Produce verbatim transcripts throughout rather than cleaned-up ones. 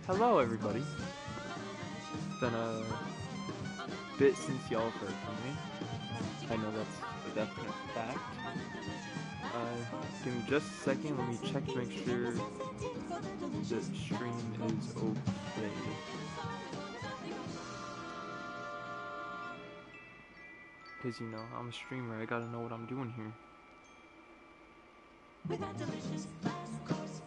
Hello, everybody. It's been a bit since y'all have heard from me. I know that's a definite fact. Uh, give me just a second. Let me check to make sure the stream is okay. Because, you know, I'm a streamer. I gotta know what I'm doing here. With that delicious last course.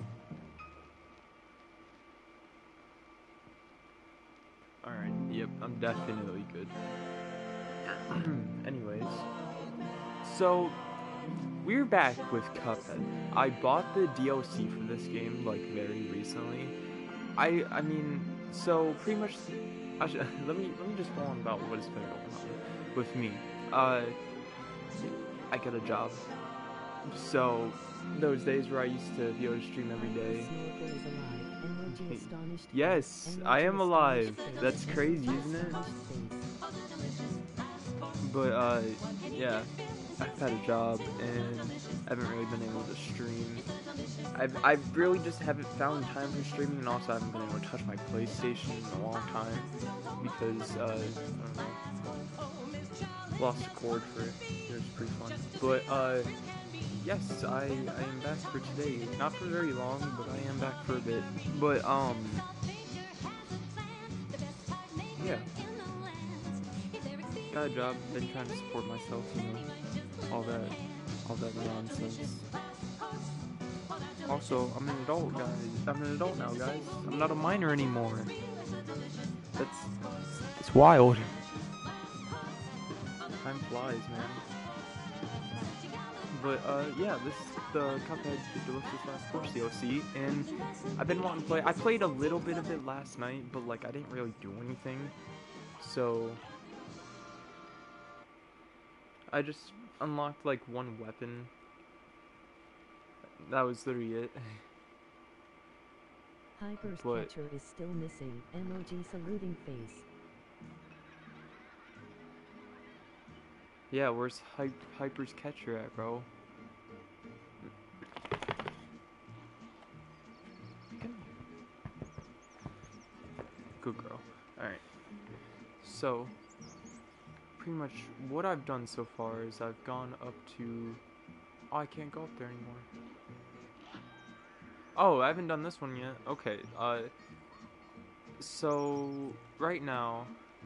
Alright, yep, I'm definitely good. Anyways, so we're back with Cuphead. I bought the D L C for this game like very recently. I I mean, so pretty much. I should, let me let me just go on about what has been going on with me. Uh, I got a job, so those days where I used to be able to stream every day. Yes, I am alive. That's crazy, isn't it? But uh, yeah, I've had a job and I haven't really been able to stream. I've I really just haven't found time for streaming, and also I haven't been able to touch my PlayStation in a long time because uh, I don't know, lost a cord for it. It was pretty fun. But uh, yes, I I am back for today. Not for very long, but I am back for a bit. But um, yeah. Got a job, been trying to support myself, you know, all that, all that nonsense. Also, I'm an adult, guys. I'm an adult now, guys. I'm not a minor anymore. That's, it's wild. Time flies, man. But, uh, yeah, this is the Cuphead The Delicious Last Course D L C, and I've been wanting to play. I played a little bit of it last night, but, like, I didn't really do anything. So I just unlocked like one weapon. That was literally it. Hyper's but catcher is still missing. Emoji saluting face. Yeah, where's Hy Hyper's catcher at, bro? Good girl. Alright. So, pretty much what I've done so far is I've gone up to... Oh, I can't go up there anymore. Oh, I haven't done this one yet. Okay, uh... So, right now...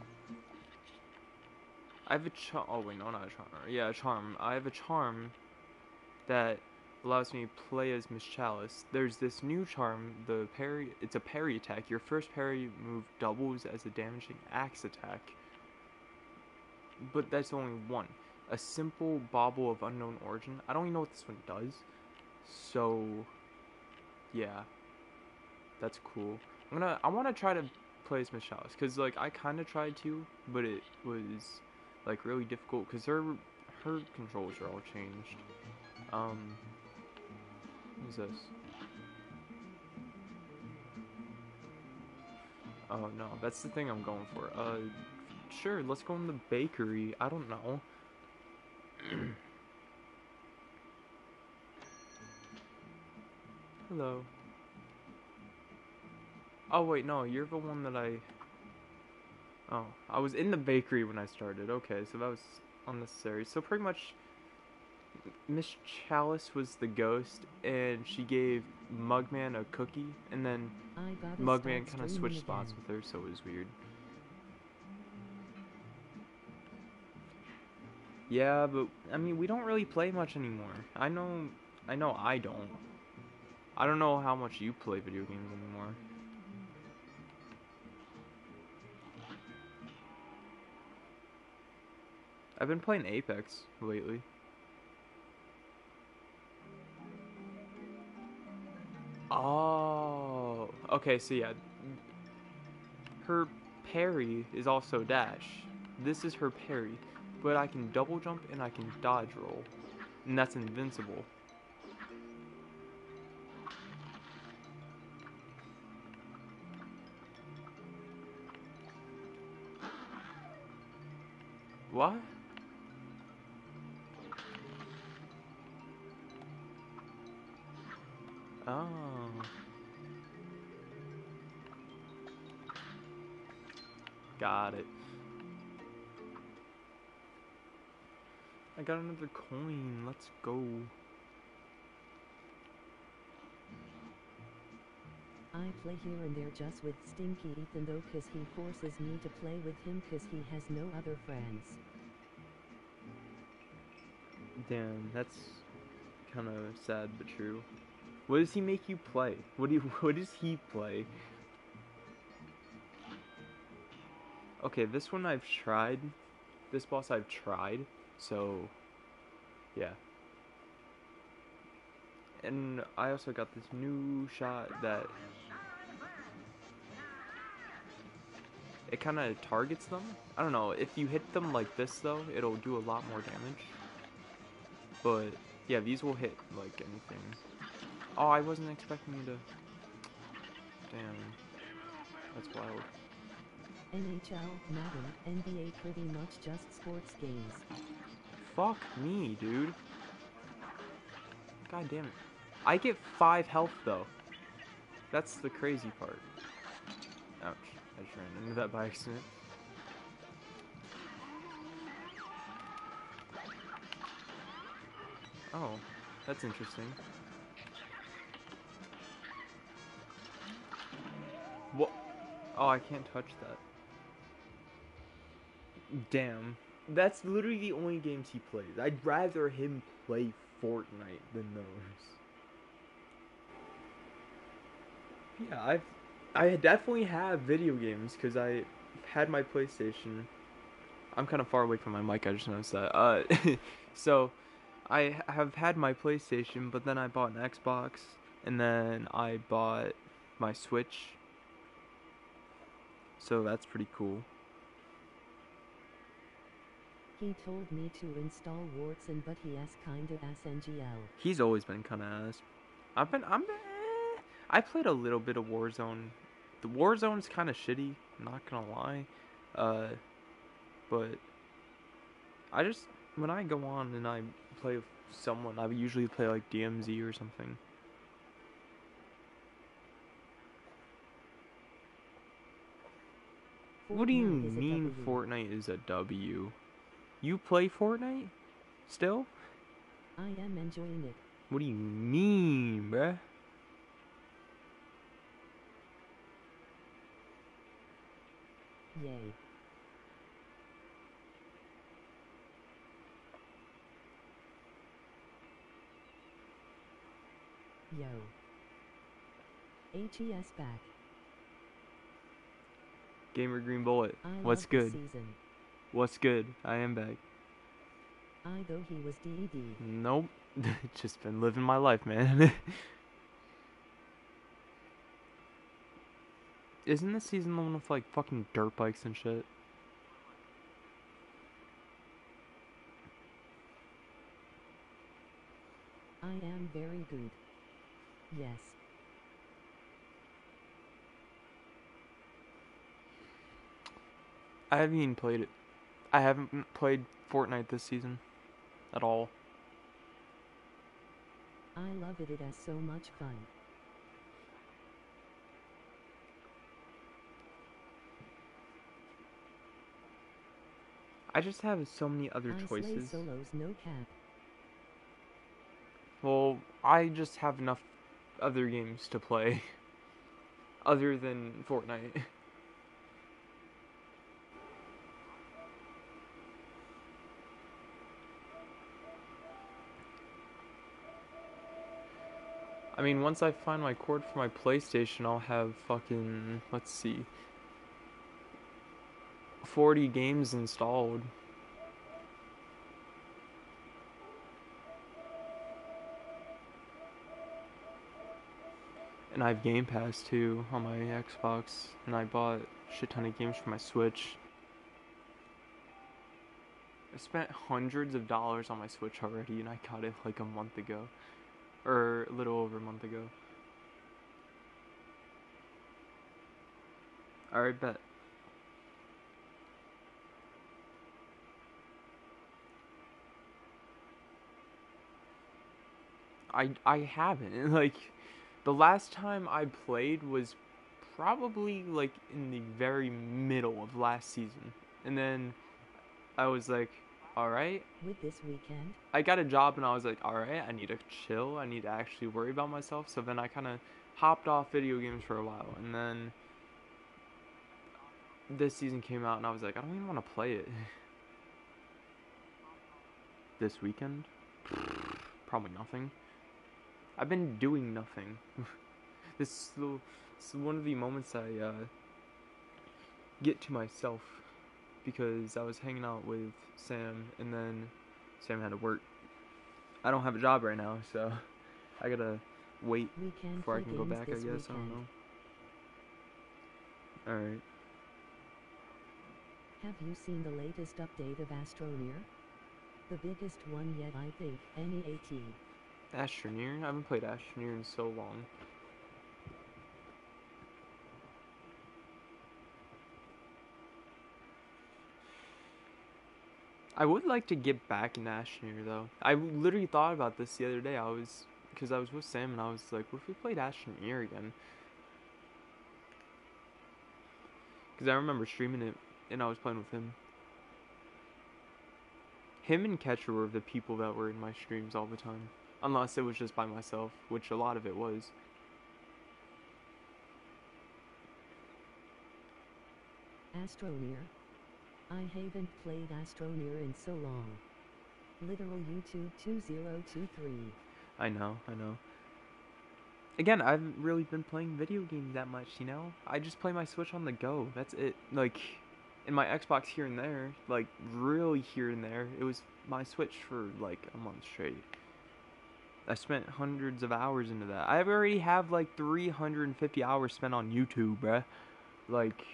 I have a charm... Oh, wait, no, not a charm. Yeah, a charm. I have a charm that allows me to play as Miss Chalice. There's this new charm, the parry... It's a parry attack. Your first parry move doubles as a damaging axe attack. But that's only one. A simple bauble of unknown origin. I don't even know what this one does. So, yeah. That's cool. I'm gonna... I want to try to play as Miss Chalice. Because, like, I kind of tried to, but it was, like, really difficult. Because her, her controls are all changed. Um... What's this? Oh no, that's the thing I'm going for. Uh, sure, let's go in the bakery. I don't know. Hello. Oh wait, no, you're the one that I... Oh, I was in the bakery when I started. Okay, so that was unnecessary. So pretty much, Miss Chalice was the ghost, and she gave Mugman a cookie, and then Mugman kind of switched spots with her, so it was weird. Yeah, but, I mean, we don't really play much anymore. I know, I know I don't. I don't know how much you play video games anymore. I've been playing Apex lately. Oh, okay, so yeah. Her parry is also dash. This is her parry, but I can double jump and I can dodge roll, and that's invincible. What? Oh. Got it. I got another coin. Let's go. I play here and there just with Stinky Ethan though cause he forces me to play with him cause he has no other friends. Damn, that's kind of sad but true. What does he make you play? What do you, what does he play? Okay, this one I've tried. This boss I've tried. So, yeah. And I also got this new shot that it kind of targets them. I don't know, if you hit them like this though, it'll do a lot more damage. But yeah, these will hit like anything. Oh, I wasn't expecting you to. Damn, that's wild. N H L, Madden, N B A pretty much just sports games. Fuck me, dude. God damn it. I get five health though. That's the crazy part. Ouch. I just ran into that by accident. Oh, that's interesting. What? Oh, I can't touch that. Damn. That's literally the only games he plays. I'd rather him play Fortnite than those. Yeah, I've I definitely have video games because I had my PlayStation. I'm kind of far away from my mic. I just noticed that. Uh, so I have had my PlayStation, but then I bought an Xbox, and then I bought my Switch. So that's pretty cool. He told me to install Warzone, but he has kinda ass N G L. He's always been kind of ass. I've been, I'm, eh, I played a little bit of Warzone. The Warzone's kind of shitty, not gonna lie. Uh, but I just, when I go on and I play with someone, I usually play like D M Z or something. What do you Fortnite is a mean W. Fortnite is a W? You play Fortnite? Still? I am enjoying it. What do you mean, bruh? Yay. Yo. H E S back. Gamer Green Bullet. I What's love this good? season. What's good? I am back. I though he was D E D. Nope. Just been living my life, man. Isn't this season the one with like fucking dirt bikes and shit? I am very good. Yes. I haven't even played it. I haven't played Fortnite this season at all. I love it. It has so much fun. I just have so many other I slay choices. solos, no cap. Well, I just have enough other games to play other than Fortnite. I mean, once I find my cord for my PlayStation, I'll have fucking, let's see, forty games installed. And I have Game Pass too on my Xbox, and I bought a shit ton of games for my Switch. I spent hundreds of dollars on my Switch already, and I got it like a month ago. Or a little over a month ago. Alright, bet. I I haven't. Like, the last time I played was probably like in the very middle of last season. And then I was like, alright. With this weekend? I got a job and I was like, alright, I need to chill. I need to actually worry about myself. So then I kind of hopped off video games for a while. And then this season came out and I was like, I don't even want to play it. This weekend? Probably nothing. I've been doing nothing. This is, the, this is one of the moments I uh, get to myself, because I was hanging out with Sam and then Sam had to work. I don't have a job right now, so I gotta wait Weekend before I can go back, I guess. weekend. I don't know. Alright. Have you seen the latest update of Astroneer? The biggest one yet, I think. N E A T. Astroneer? I haven't played Astroneer in so long. I would like to get back in Astroneer though. I literally thought about this the other day. I was, because I was with Sam and I was like, what if we played Astroneer again? Because I remember streaming it and I was playing with him. Him and Catcher were the people that were in my streams all the time. Unless it was just by myself, which a lot of it was. Astroneer. I haven't played Astroneer in so long. Literal YouTube two zero two three. I know, I know. Again, I haven't really been playing video games that much, you know? I just play my Switch on the go. That's it. Like, in my Xbox here and there, like, really here and there. It was my Switch for, like, a month straight. I spent hundreds of hours into that. I already have, like, three hundred fifty hours spent on YouTube, bruh. Like...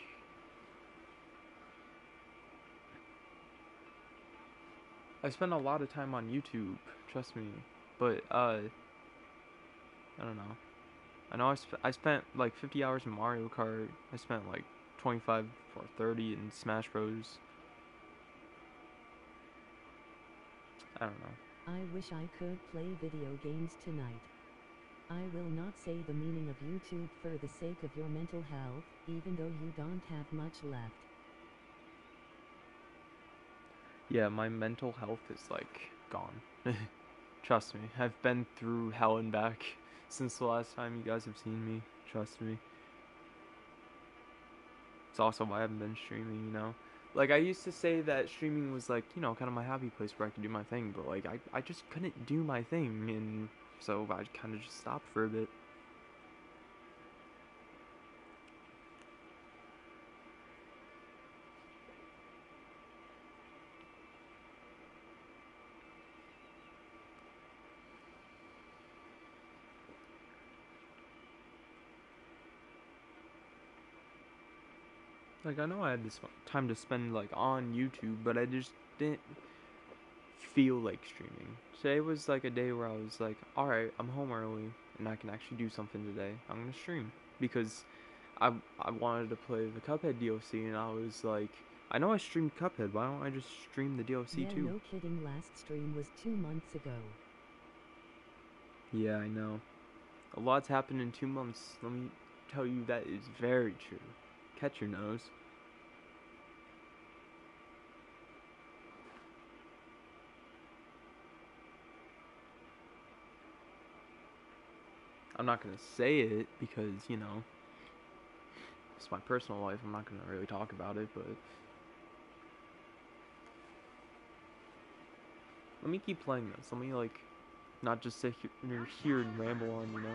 I spend a lot of time on YouTube, trust me. But, uh... I don't know. I know I, sp I spent, like, fifty hours in Mario Kart. I spent, like, twenty-five or thirty in Smash Bros. I don't know. I wish I could play video games tonight. I will not say the meaning of YouTube for the sake of your mental health, even though you don't have much left. Yeah, my mental health is, like, gone. Trust me, I've been through hell and back since the last time you guys have seen me. Trust me. It's also why I haven't been streaming, you know? Like, I used to say that streaming was, like, you know, kind of my happy place where I could do my thing, but, like, I, I just couldn't do my thing, and so I kind of just stopped for a bit. Like, I know I had this time to spend, like, on YouTube, but I just didn't feel like streaming. Today was, like, a day where I was like, alright, I'm home early, and I can actually do something today. I'm gonna stream. Because I, I wanted to play the Cuphead D L C, and I was like, I know I streamed Cuphead, why don't I just stream the D L C yeah, too? No kidding, last stream was two months ago. Yeah, I know. A lot's happened in two months. Let me tell you, that is very true. Catch your nose. I'm not gonna say it because, you know, it's my personal life. I'm not gonna really talk about it, but let me keep playing this. Let me, like, not just sit here, here and ramble on, you know?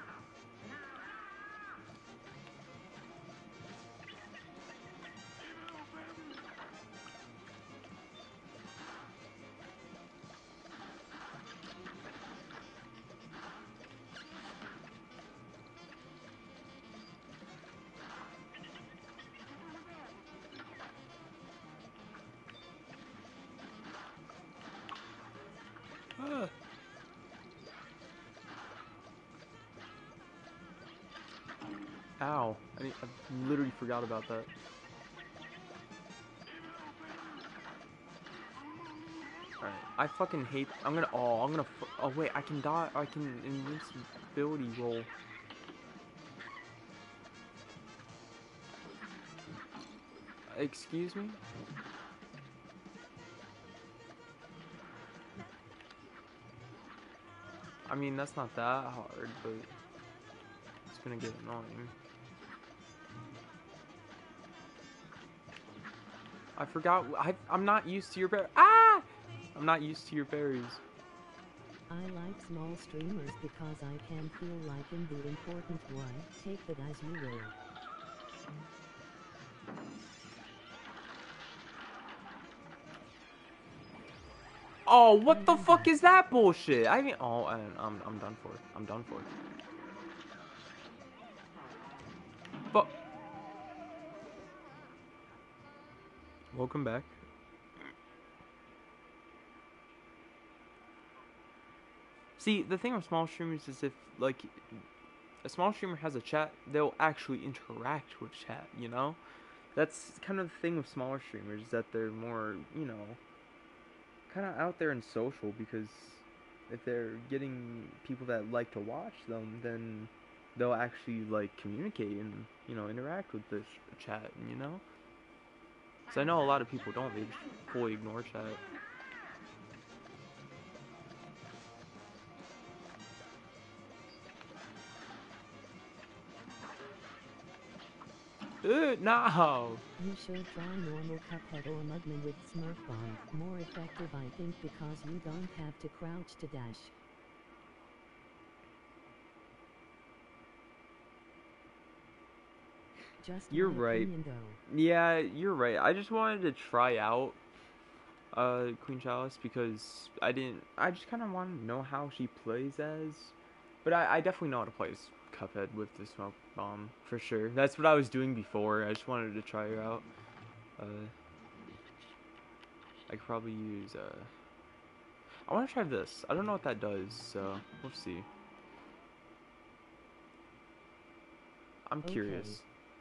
Ah. Ow. I, mean, I literally forgot about that. Alright. I fucking hate... I'm gonna... Oh, I'm gonna... F oh, wait. I can die... I can invincibility roll. Excuse me? I mean, that's not that hard, but it's gonna get annoying. I forgot. I, I'm not used to your bear. Ah! I'm not used to your berries. I like small streamers because I can feel like I'm the important one. Take that as you will. Oh, what the fuck is that bullshit? I mean, oh, and I'm I'm done for. I'm done for. But welcome back. See, the thing with small streamers is if like a small streamer has a chat, they'll actually interact with chat. You know, that's kind of the thing with smaller streamers, is that they're more, you know, kind of out there and social, because if they're getting people that like to watch them, then they'll actually like communicate and, you know, interact with the sh- chat, you know. So I know a lot of people don't, they just fully ignore chat. Uh, no. You should try normal Cuphead or Mugman with Smurf Bomb. More effective, I think, because you don't have to crouch to dash. Just You're my right. opinion, though. Yeah, you're right. I just wanted to try out uh Queen Chalice because I didn't. I just kind of wanted to know how she plays as, but I, I definitely know how to play as Cuphead with the smoke bomb for sure. That's what I was doing before. I just wanted to try her out. Uh, I could probably use. Uh, I want to try this. I don't know what that does, so we'll see. I'm Okay. curious.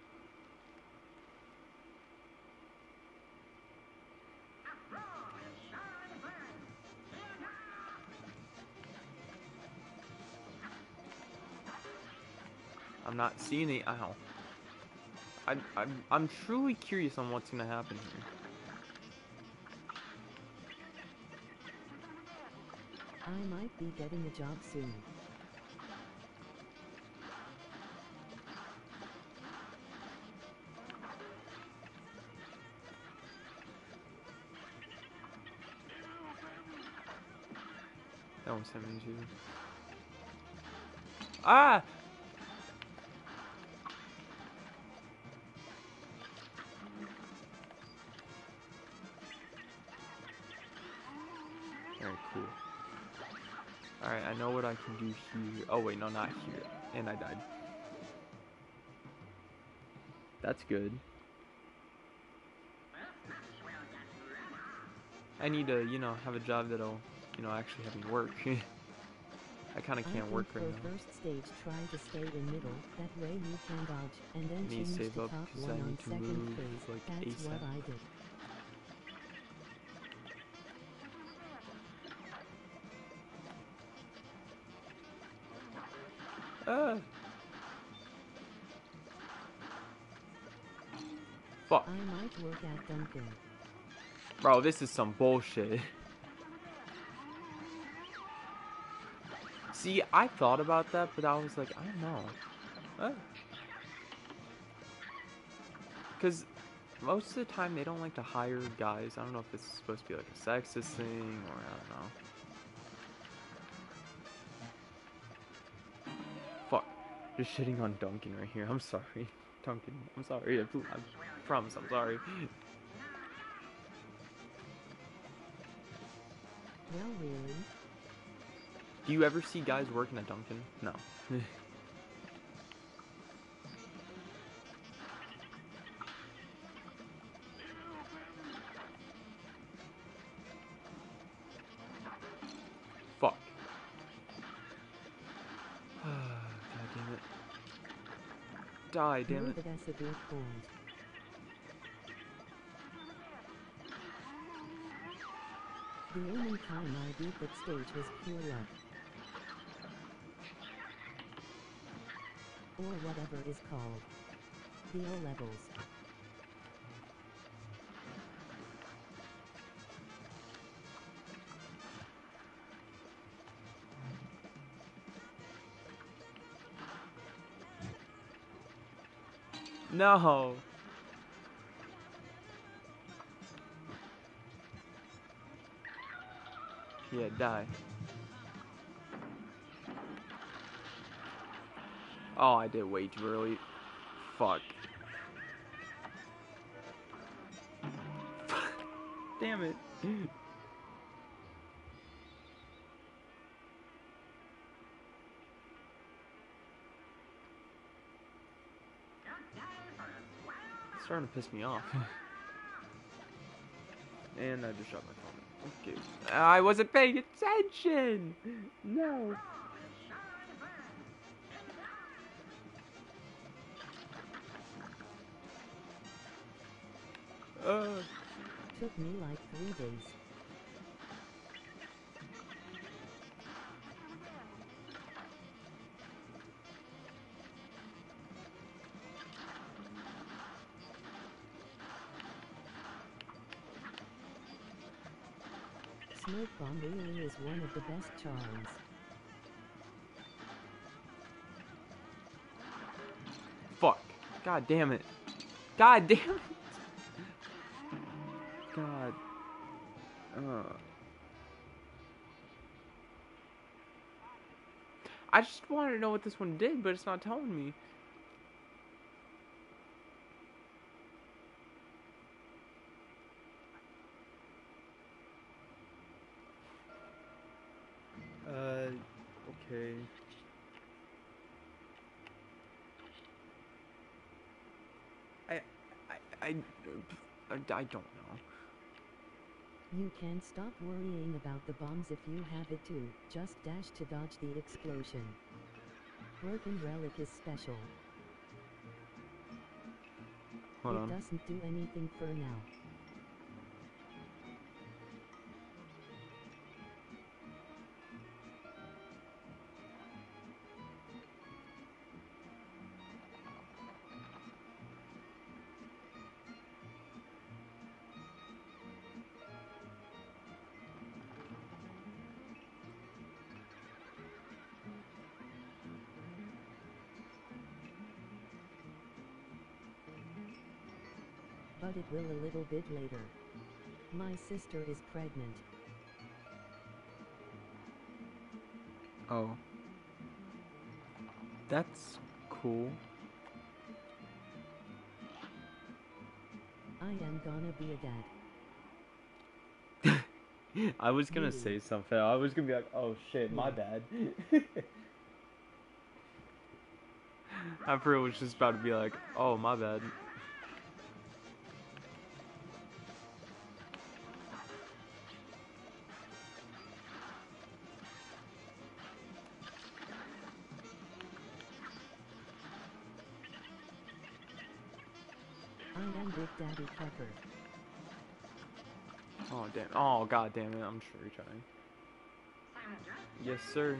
I'm not seeing it. Ow. I, I'm, I'm truly curious on what's gonna happen here. I might be getting a job soon. That won't send me to. Ah! Alright, cool. Alright, I know what I can do here. Oh wait, no, not here. And I died. That's good. I need to, you know, have a job that'll, you know, actually have me work. I kind of can't I work think right for now. first stage try to stay in middle, that way you can dodge, and then I need to change save to up top because one I on need to second move phase. like That's ASAP. what I did. Ah! Fuck. I might work at Dunkin'. Bro, this is some bullshit. See, I thought about that, but I was like, I don't know. Uh, Because most of the time they don't like to hire guys. I don't know if it's supposed to be like a sexist thing or I don't know. Fuck. Just shitting on Duncan right here. I'm sorry. Duncan, I'm sorry. I, I promise I'm sorry. Well, really? Do you ever see guys working at Duncan? No. Fuck. God damn it. Die, damn it. Move it as a good point. The only time I beat that stage was pure luck. Or whatever is called. The O levels. No. Yeah, die. Oh, I did way too early. Fuck. Damn it. It's starting to piss me off. And I just shot my phone. Okay. I wasn't paying attention! No. Uh. Took me like three days. Smoke bomb really is one of the best charms. Fuck. God damn it. God damn it. God. Uh. I just wanted to know what this one did, but it's not telling me. Uh, okay. I, I, I, I, I don't know. You can't stop worrying about the bombs if you have it too. Just dash to dodge the explosion. Broken relic is special. Hold it on. doesn't do anything for now. But it will a little bit later. My sister is pregnant. Oh. That's cool. I am gonna be a dad. I was gonna Really? say something. I was gonna be like, oh shit, my bad. I for real was just about to be like, oh my bad. I am Big Daddy Kecker. Oh damn. Oh god damn it. I'm sure you're trying. Yes, sir.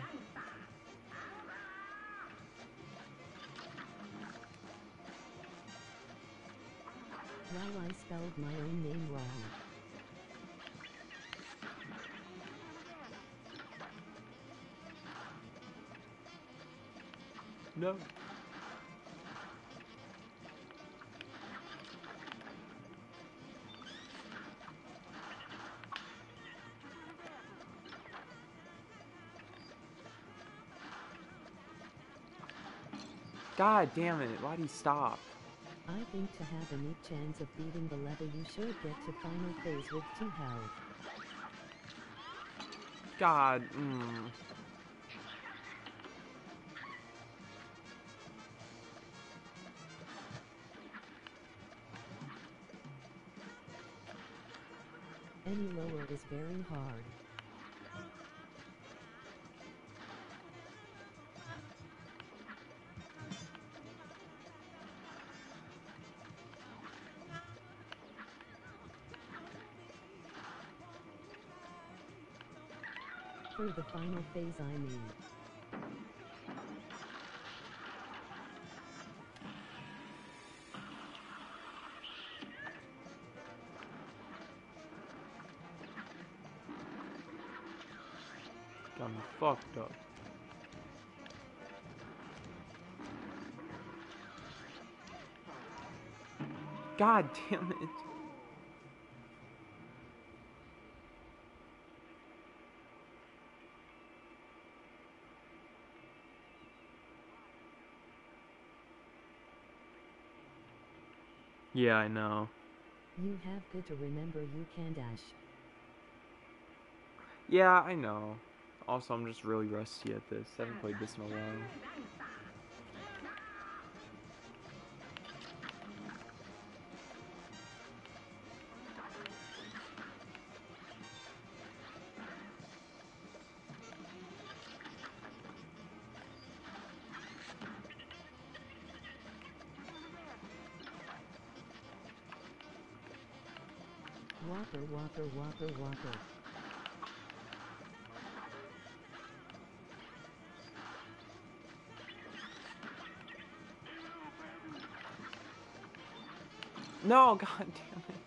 Wow, I spelled my own name wrong. No. God damn it. Why'd he stop? I think to have a neat chance of beating the level you should get to final phase with two health. God. Mm. Any lower is very hard. For the final phase I mean. Got me fucked up. God damn it. Yeah, I know. You have good to remember you can dash. Yeah, I know. Also, I'm just really rusty at this. I haven't played this in a while. Whopper, whopper, whopper, whopper. No, god damn it.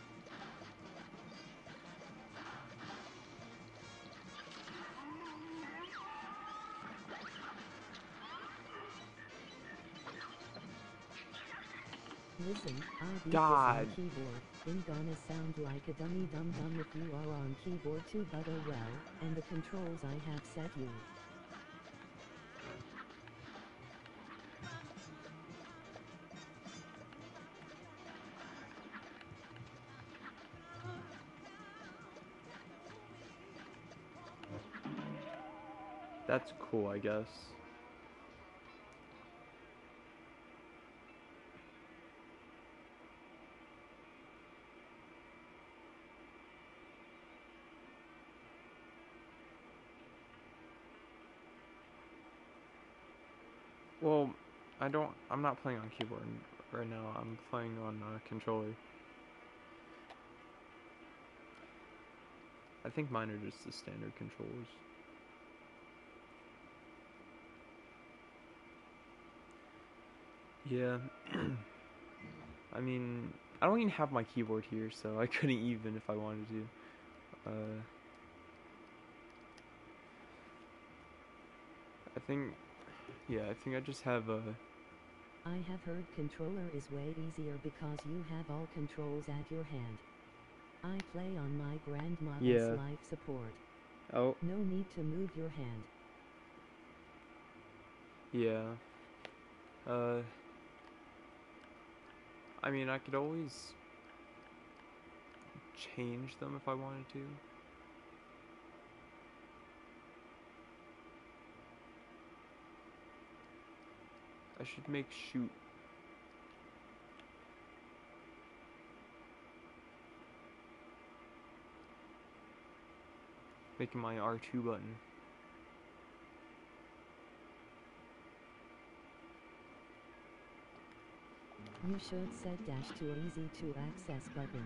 Listen, I beat this God. on keyboard. I'm gonna sound like a dummy dum dum if you are on keyboard too, but oh well, and the controls I have set you. That's cool, I guess. Well, I don't, I'm not playing on keyboard right now. I'm playing on uh, controller. I think mine are just the standard controllers. Yeah. I mean, I don't even have my keyboard here, so I couldn't even if I wanted to. Uh, I think, yeah, I think I just have a... I have heard controller is way easier because you have all controls at your hand. I play on my grandmother's Yeah. life support. Oh. No need to move your hand. Yeah. Uh... I mean, I could always change them if I wanted to. I should make shoot. Making my R two button. You should set dash to easy to access button.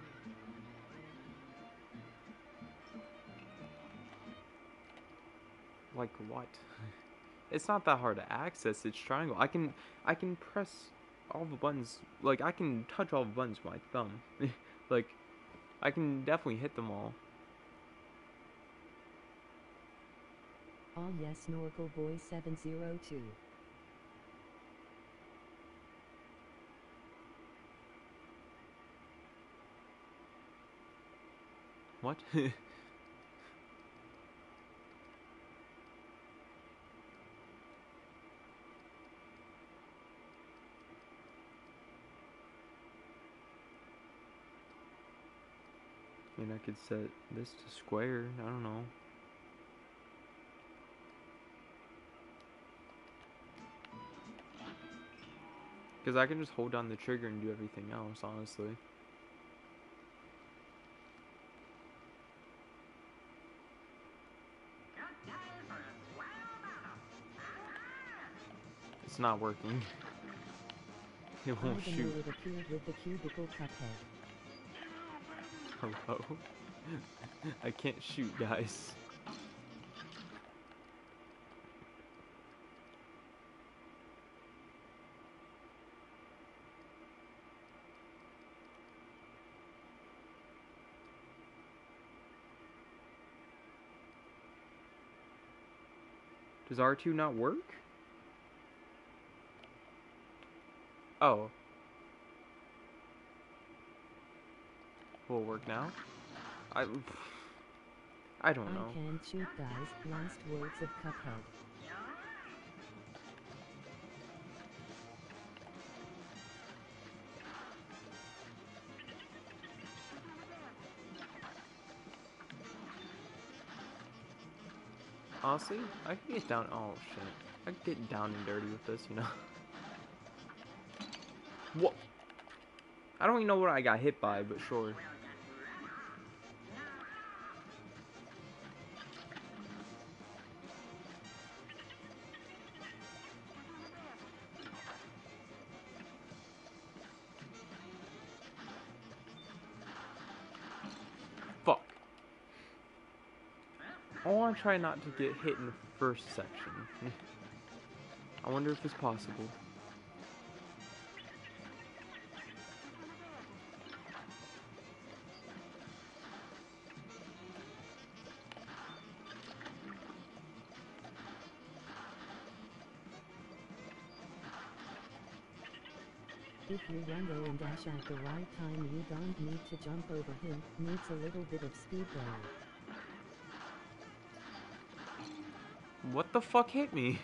Like what? It's not that hard to access. It's triangle. I can I can press all the buttons. Like I can touch all the buttons with my thumb. Like I can definitely hit them all. Oh yes, Snorkel Boy seven zero two. What? I mean, I could set this to square. I don't know. Because I can just hold down the trigger and do everything else, honestly. It's not working. It won't I shoot. it appeared with the cubicle cuphead. Hello? I can't shoot, guys. Does R two not work? Oh. Will it work now? I... I don't I know. can't shoot, guys. Last words of Cuphead. Honestly, I could get down. Oh shit. I could get down and dirty with this, you know? What? I don't even know what I got hit by, but sure. Fuck. I want to try not to get hit in the first section. I wonder if it's possible. If you run there and dash at the right time, you don't need to jump over him. Needs a little bit of speed though. What the fuck hit me?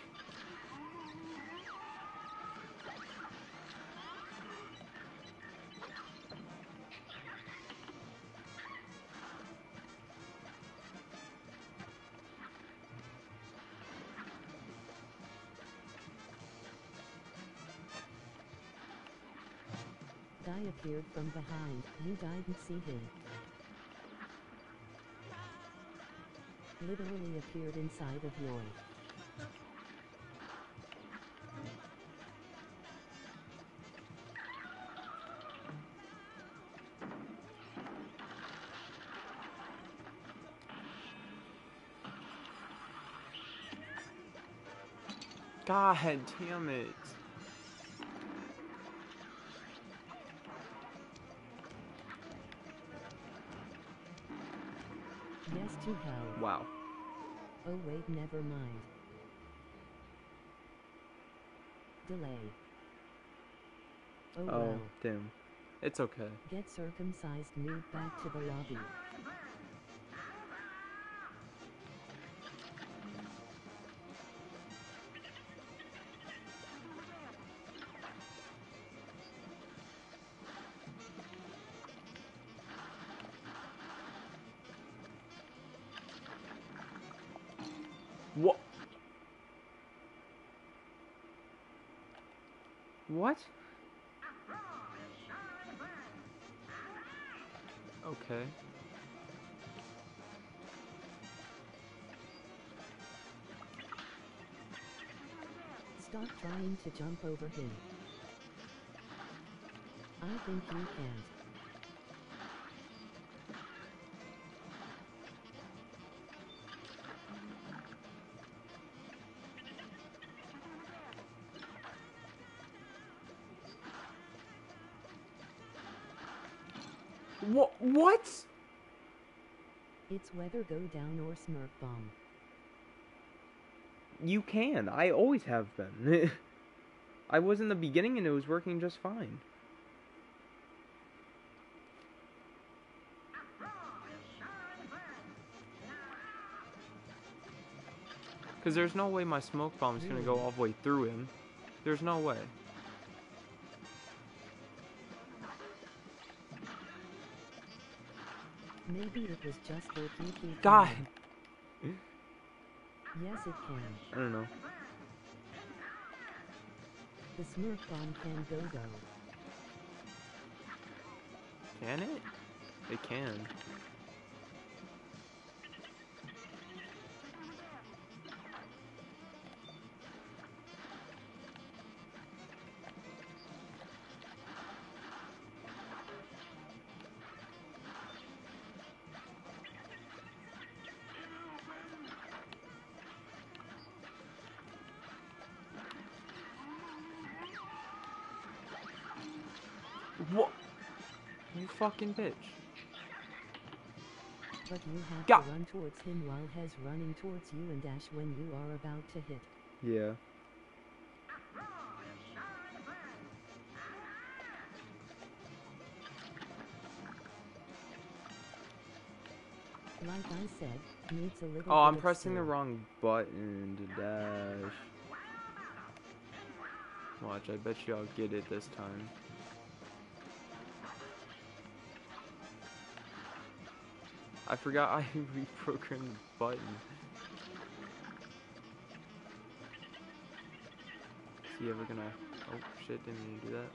Guy appeared from behind. You didn't see him. Literally appeared inside of Yoy. God damn it. Yes to hell. Wow. Oh wait, never mind. Delay. Oh, Oh, well. damn. It's okay. Get circumcised, move back to the lobby. What? What? Okay. Stop trying to jump over him. I think you can't. What? What? It's whether go down or smirk bomb. You can. I always have been. I was in the beginning and it was working just fine. Because there's no way my smoke bomb's gonna go all the way through him. There's no way. Maybe it was just for P P. God! Yes, it can. I don't know. The smirk bomb can go go. Can it? It can. What? You fucking bitch. But you have Ga to run towards him while he's running towards you and dash when you are about to hit. Yeah. Like I said, needs a little Oh, I'm bit of pressing the skill. wrong button to dash. Watch, I bet you I'll get it this time. I forgot I reprogrammed the button. Is he ever gonna... Oh, shit, didn't mean to do that.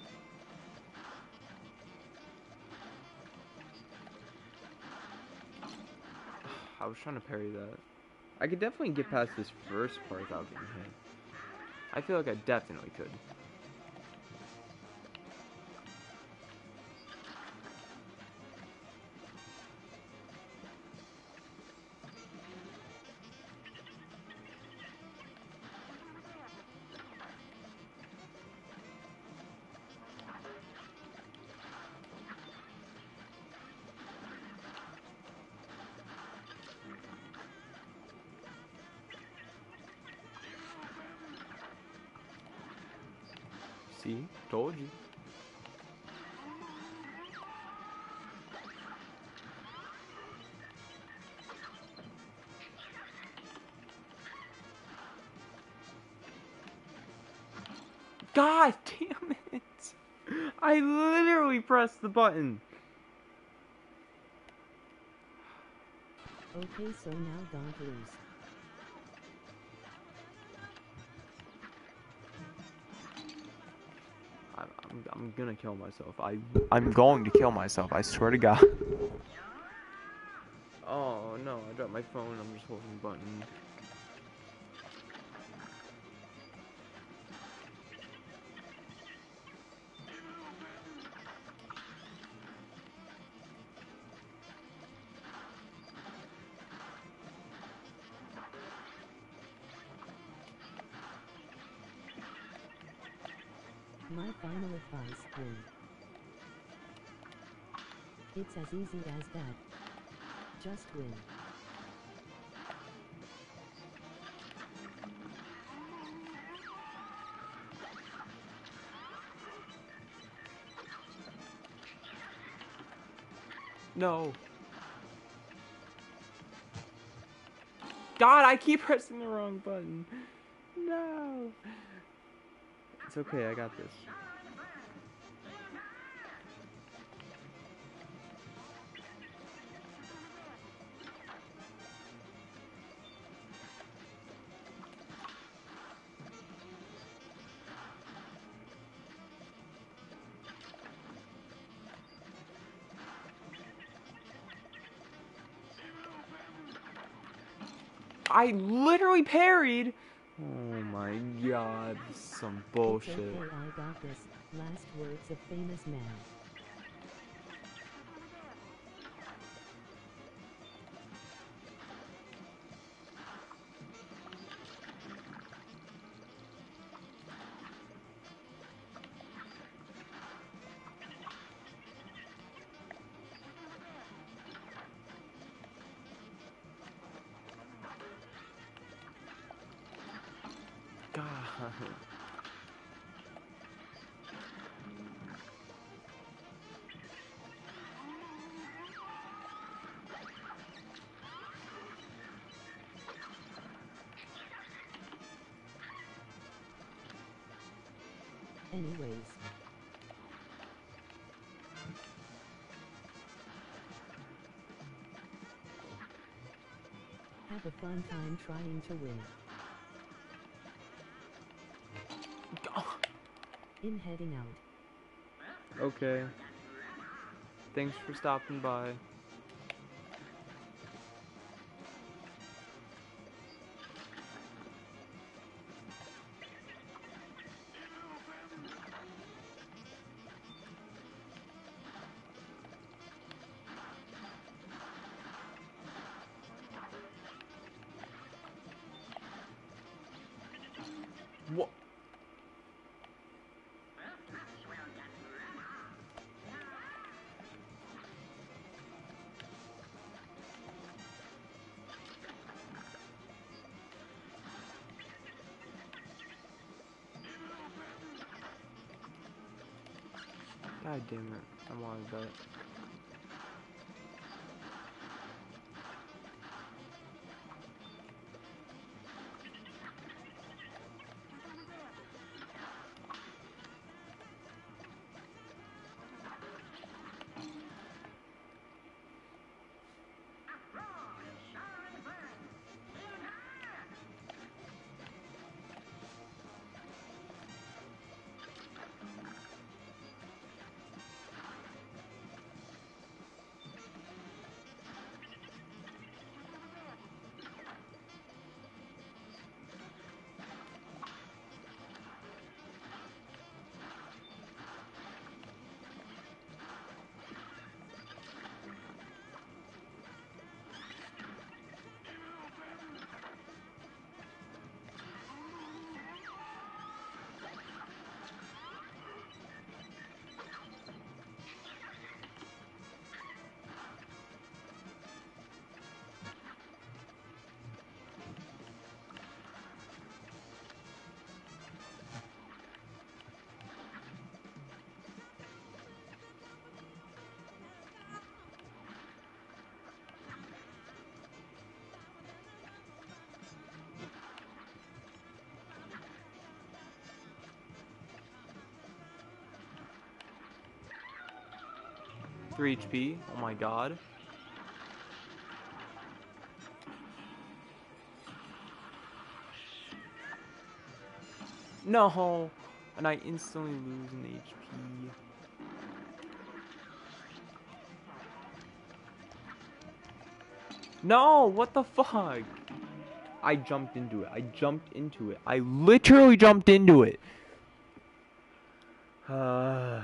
I was trying to parry that. I could definitely get past this first part without getting hit. I feel like I definitely could. See? Told you. God damn it! I literally pressed the button. Okay, so now don't lose. I'm, I'm, I'm gonna kill myself. I, I'm going to kill myself. I swear to God. Oh no! I dropped my phone. I'm just holding the button. My final advice, win. It's as easy as that. Just win. No. God, I keep pressing the wrong button. No. It's okay, I got this. I literally parried. Oh my God, this is some bullshit. It's okay, I got this. Last words of famous man. God. Anyways. Have a fun time trying to win. In heading out. Okay. Thanks for stopping by. What? God damn it. I wanted that. three H P. Oh my god. No! And I instantly lose an H P. No! What the fuck? I jumped into it. I jumped into it. I literally jumped into it. Uh...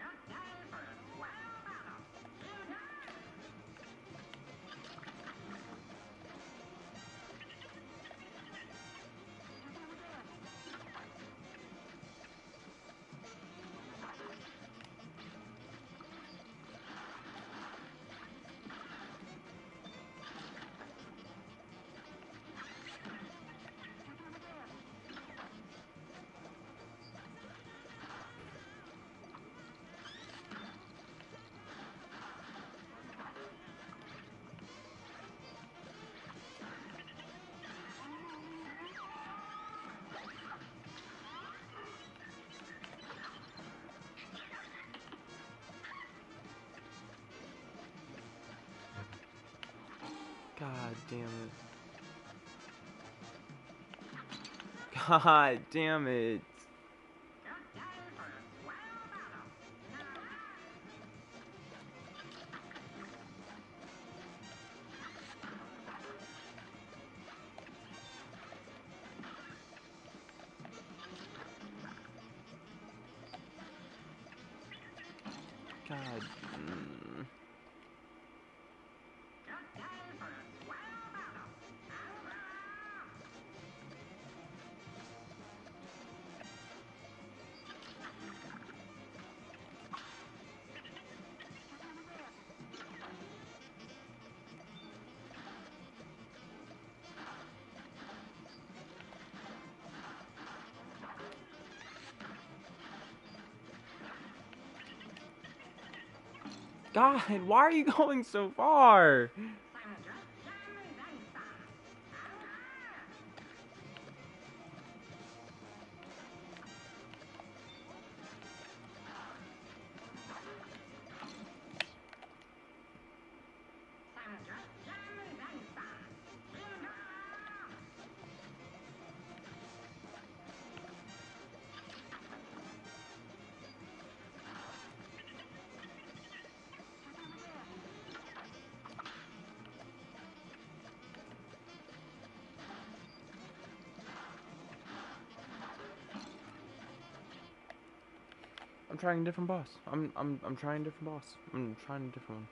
God damn it. God damn it. God. Mm. God, why are you going so far? I'm trying a different boss. I'm I'm I'm trying a different boss. I'm trying a different one.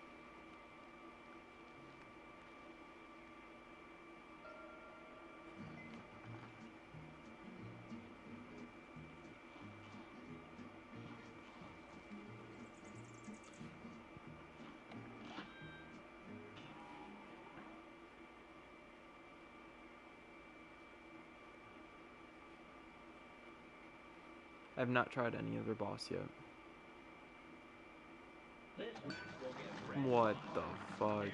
I have not tried any other boss yet. What the fuck?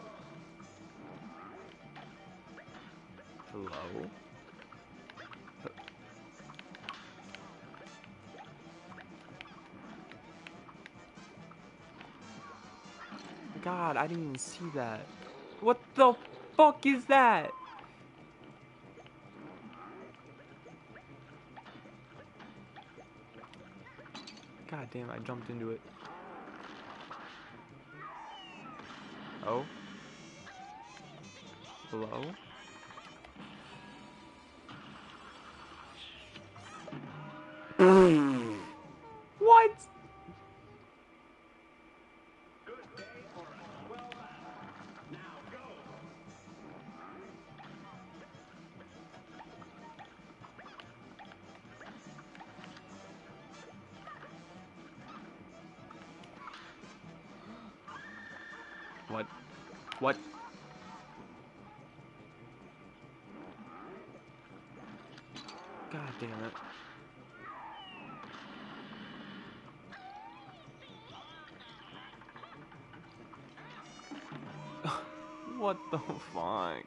Hello? God, I didn't even see that. What the fuck is that? God damn, I jumped into it. Oh? Hello? What? What? What? God damn it. What the fuck?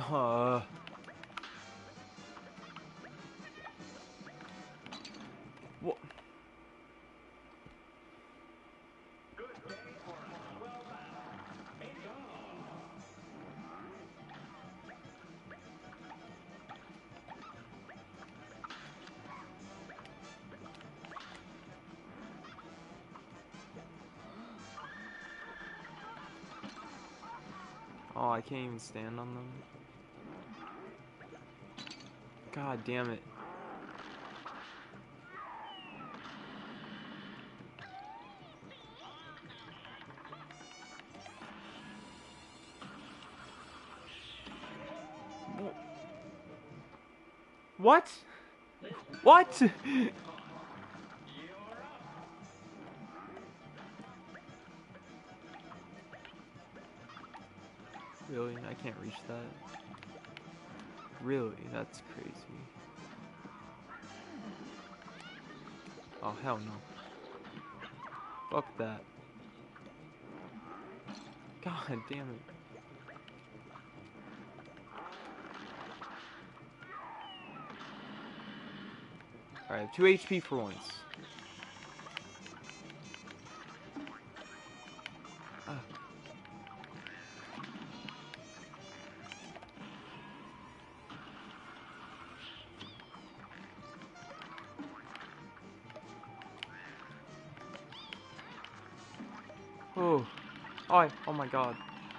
Uh. What? Oh, I can't even stand on them. God damn it. What? What? Really? I can't reach that. Really? That's crazy. Oh, hell no. Fuck that. God damn it. Alright, two H P for once. Ah. Oh. Oh, oh my god.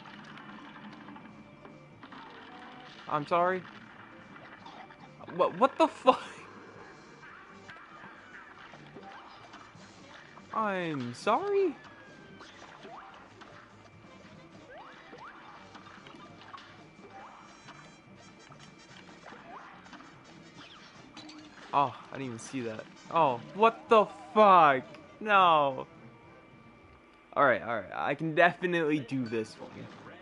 I'm sorry. What, what the fuck? I'm sorry? Oh, I didn't even see that. Oh, what the fuck? No. Alright, alright. I can definitely do this one.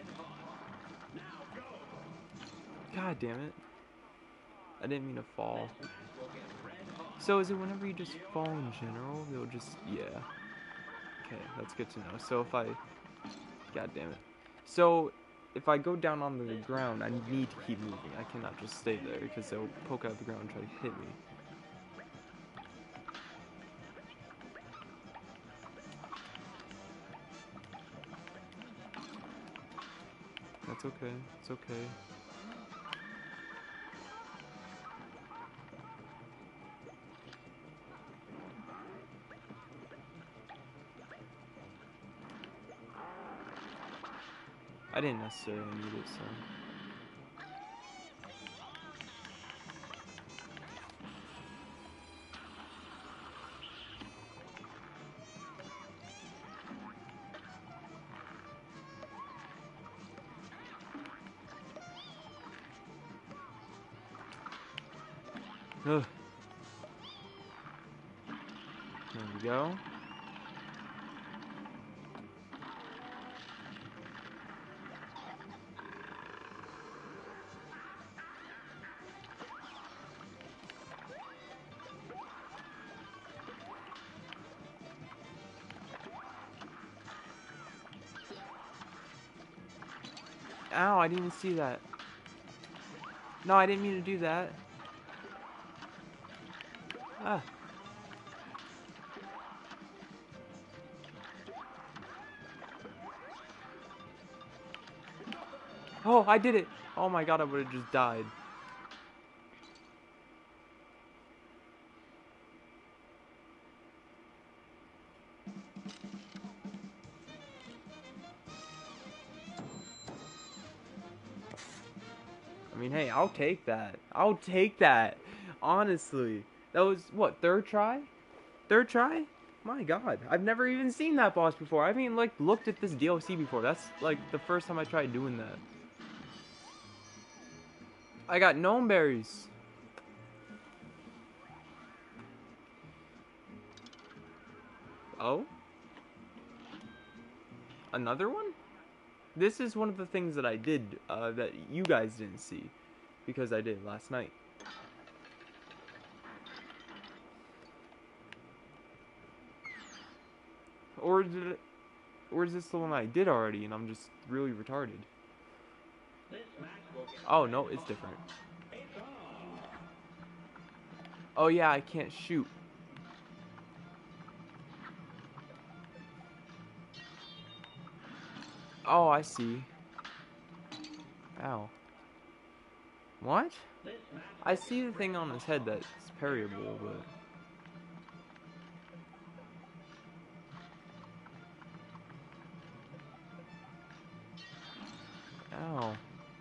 God damn it. I didn't mean to fall. So is it whenever you just fall in general, they'll just, yeah. Okay, that's good to know. So if I, god damn it. So if I go down on the ground, I need to keep moving. I cannot just stay there because they'll poke out the ground and try to hit me. That's okay. It's okay. I didn't necessarily need it, so. Ugh. There we go. Ow, I didn't even see that. No, I didn't mean to do that. Ah. Oh, I did it. Oh my god, I would have just died. I mean, hey, I'll take that. I'll take that. Honestly. That was, what, third try? Third try? My god. I've never even seen that boss before. I haven't even, like, looked at this D L C before. That's, like, the first time I tried doing that. I got gnome berries. Oh? Another one? This is one of the things that I did uh, that you guys didn't see. Because I did last night. Or did it, or is this the one I did already and I'm just really retarded? This match Oh, no, it's different. Oh, yeah, I can't shoot. Oh, I see. Ow. What? I see the thing on his head that's parryable, but... Ow.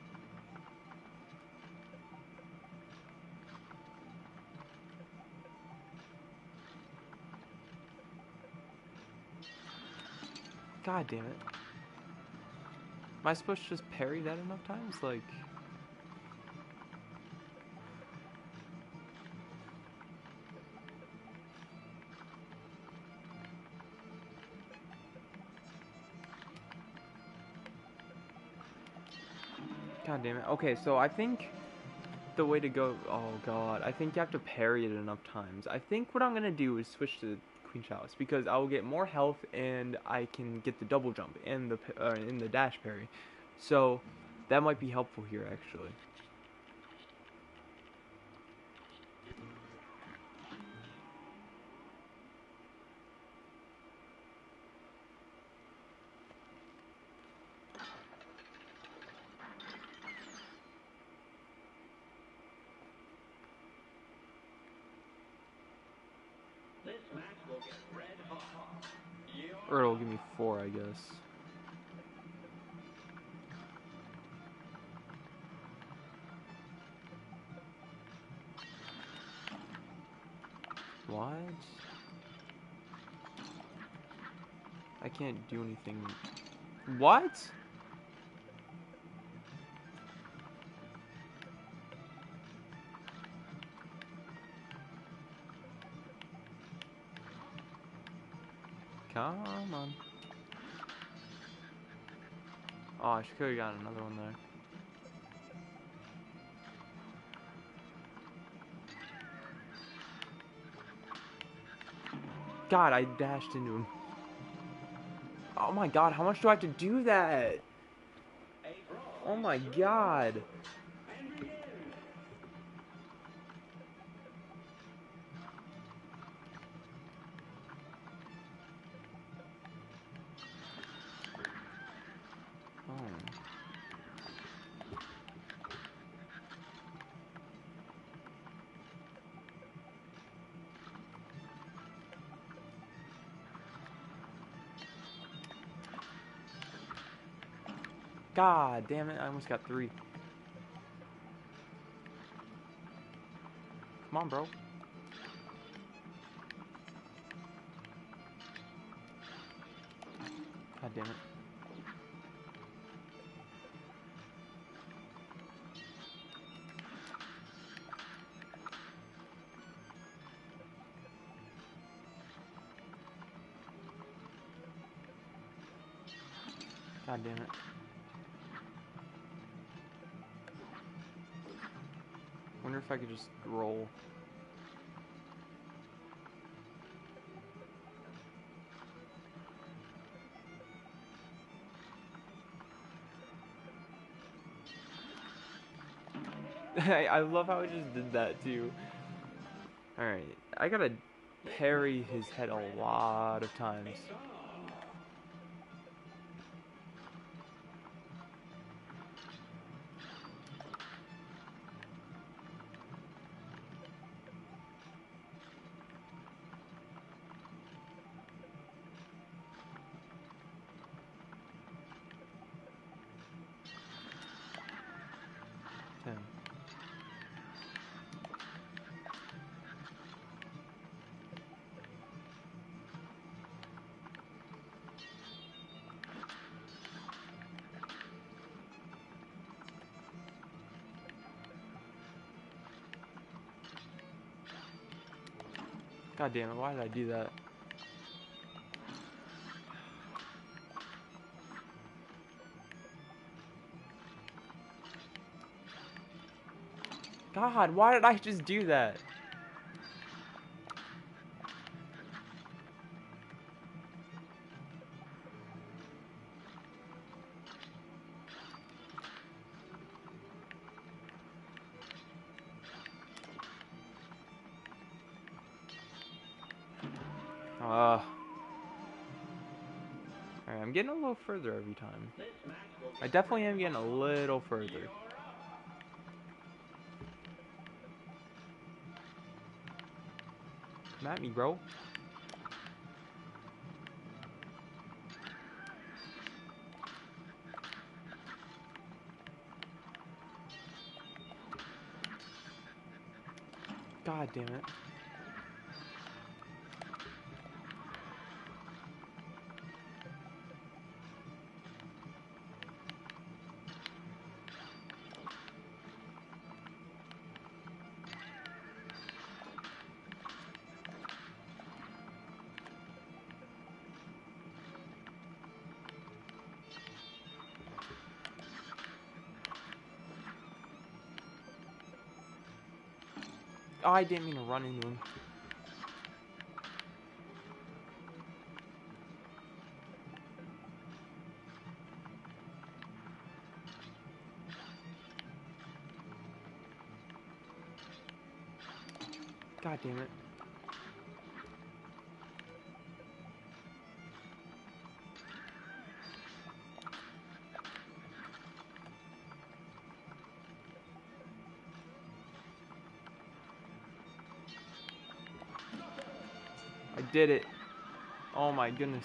God damn it. Am I supposed to just parry that enough times? Like... God damn it. Okay, so I think the way to go... Oh, God. I think you have to parry it enough times. I think what I'm going to do is switch to Queen Chalice, because I will get more health and I can get the double jump and the, uh, in the dash parry. So, that might be helpful here, actually. Or it'll give me four, I guess. What? I can't do anything. What? Come on. Oh, I could have gotten another one there. God, I dashed into him. Oh my God, how much do I have to do that? Oh my God. Oh. God damn it, I almost got three. Come on, bro. God damn it. God damn it. Wonder if I could just roll. I, I love how I just did that too. Alright, I gotta parry his head a lot of times. Ten. God damn it, why did I do that? God, why did I just do that? Uh, Alright, I'm getting a little further every time. I definitely am getting a little further. Come at me, bro. God damn it. Oh, I didn't mean to run into him. God damn it. I did it. Oh my goodness.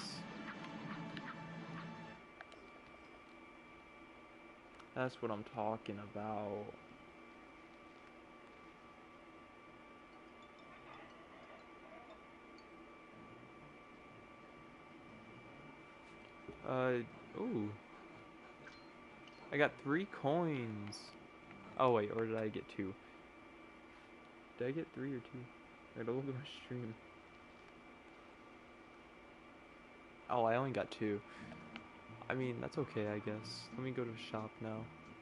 That's what I'm talking about. Uh, ooh. I got three coins. Oh wait, or did I get two? Did I get three or two? I gotta look at my stream. Oh, I only got two. I mean, that's okay, I guess. Let me go to the shop now.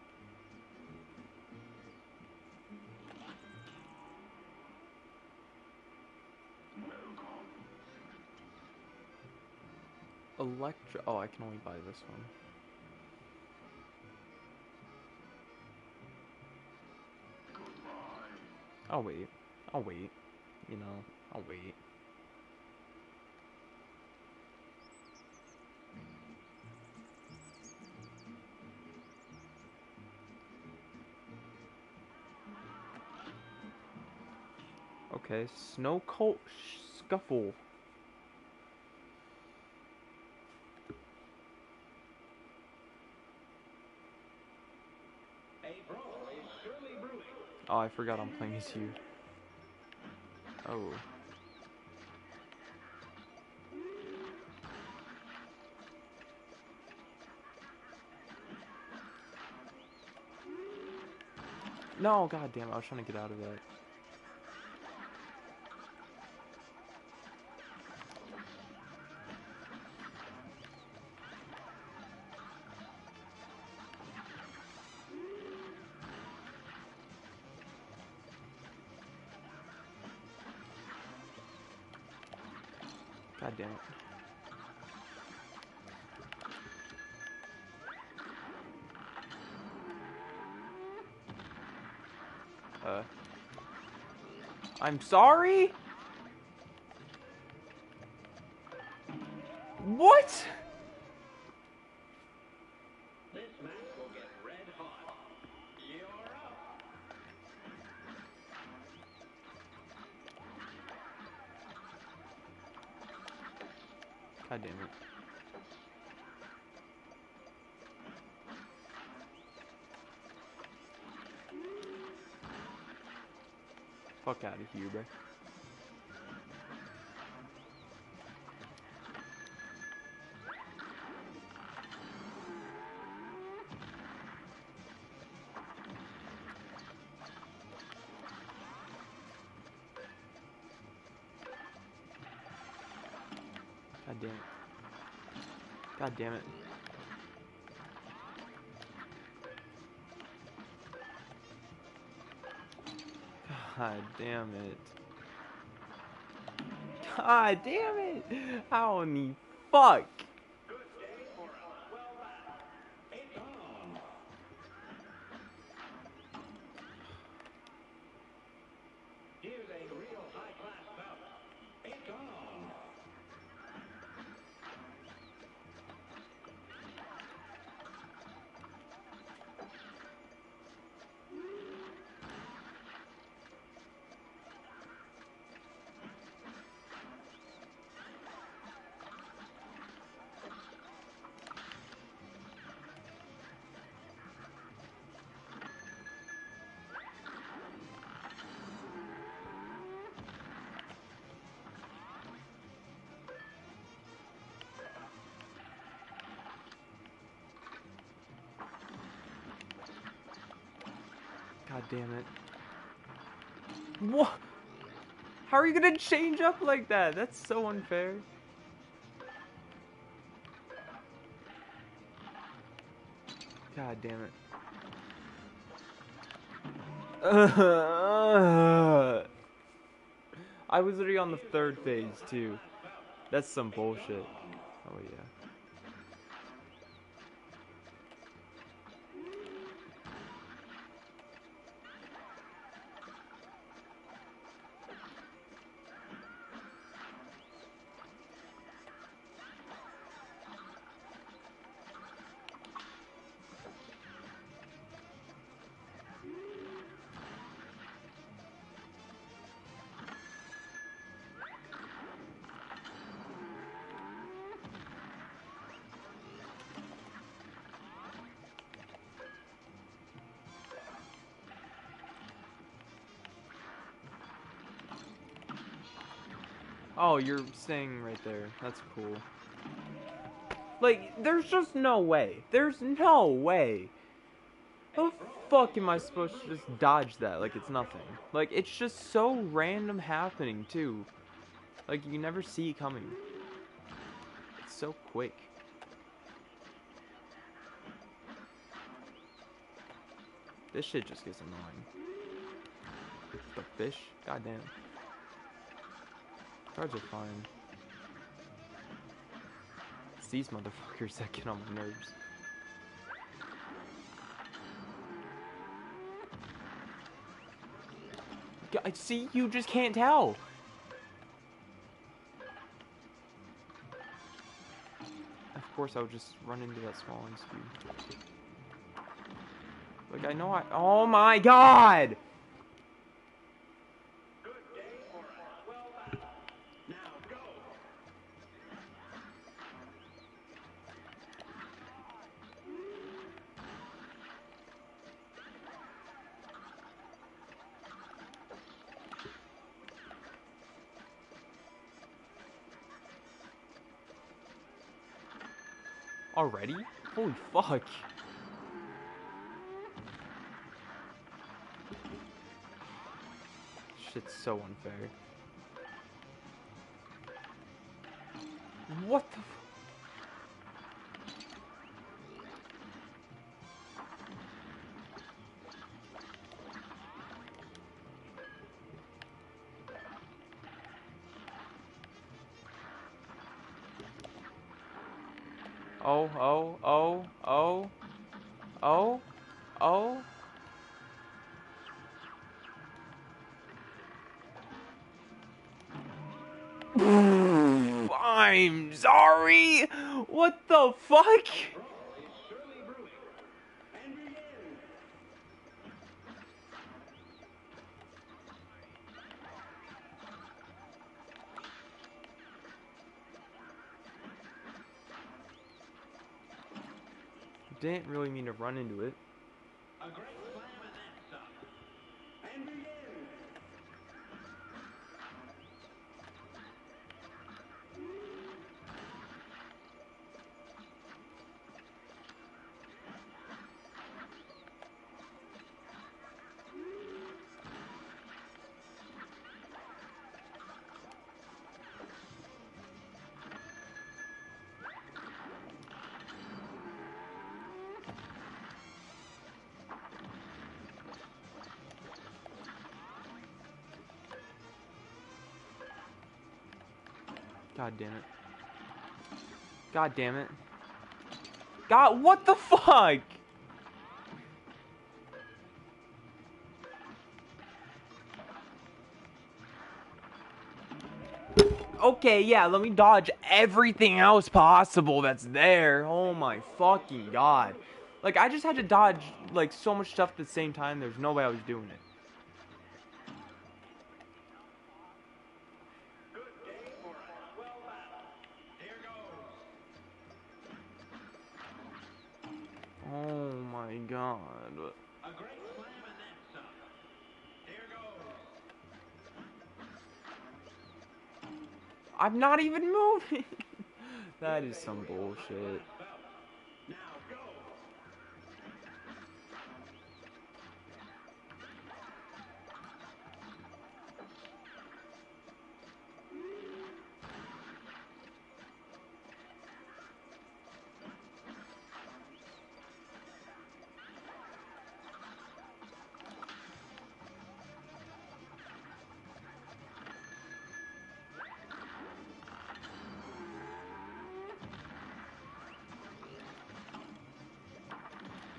Electro. Oh, I can only buy this one. I'll wait. I'll wait. You know, I'll wait. Okay, Snow Colt Scuffle. Oh, I forgot I'm playing as you. Oh. No, god damn, I was trying to get out of that. God damn it. Uh. I'm sorry? What? This match will get red hot. You're up. God damn it. Fuck out of here, bro. God damn it. God damn it. God damn it. God damn it! How in the fuck? Good day for a swell battle. It's on. Here's a real high-class bout. It's on. God damn it. What? How are you gonna change up like that? That's so unfair. God damn it. Uh, I was literally on the third phase too. That's some bullshit. Oh yeah. Oh, you're staying right there. That's cool. Like, there's just no way. There's no way. How the fuck am I supposed to just dodge that like it's nothing? Like, it's just so random happening, too. Like, you never see it coming. It's so quick. This shit just gets annoying. The fish? Goddamn. Cards are fine. It's these motherfuckers that get on my nerves. I see, you just can't tell. Of course, I would just run into that small speed. Like, I know I. Oh my god! Already? Holy fuck. Shit's so unfair. What the f- Oh, oh, oh, oh, oh, oh. I'm sorry. What the fuck? Didn't really mean to run into it. A great slam and then some. And begin. God damn it. God damn it. God, what the fuck? Okay, yeah, let me dodge everything else possible that's there. Oh my fucking god. Like, I just had to dodge, like, so much stuff at the same time, there's no way I was doing it. Good game for a swell battle. Here goes. Oh my god. A great slam and then some. Here goes. I'm not even moving. That is some bullshit. Now go.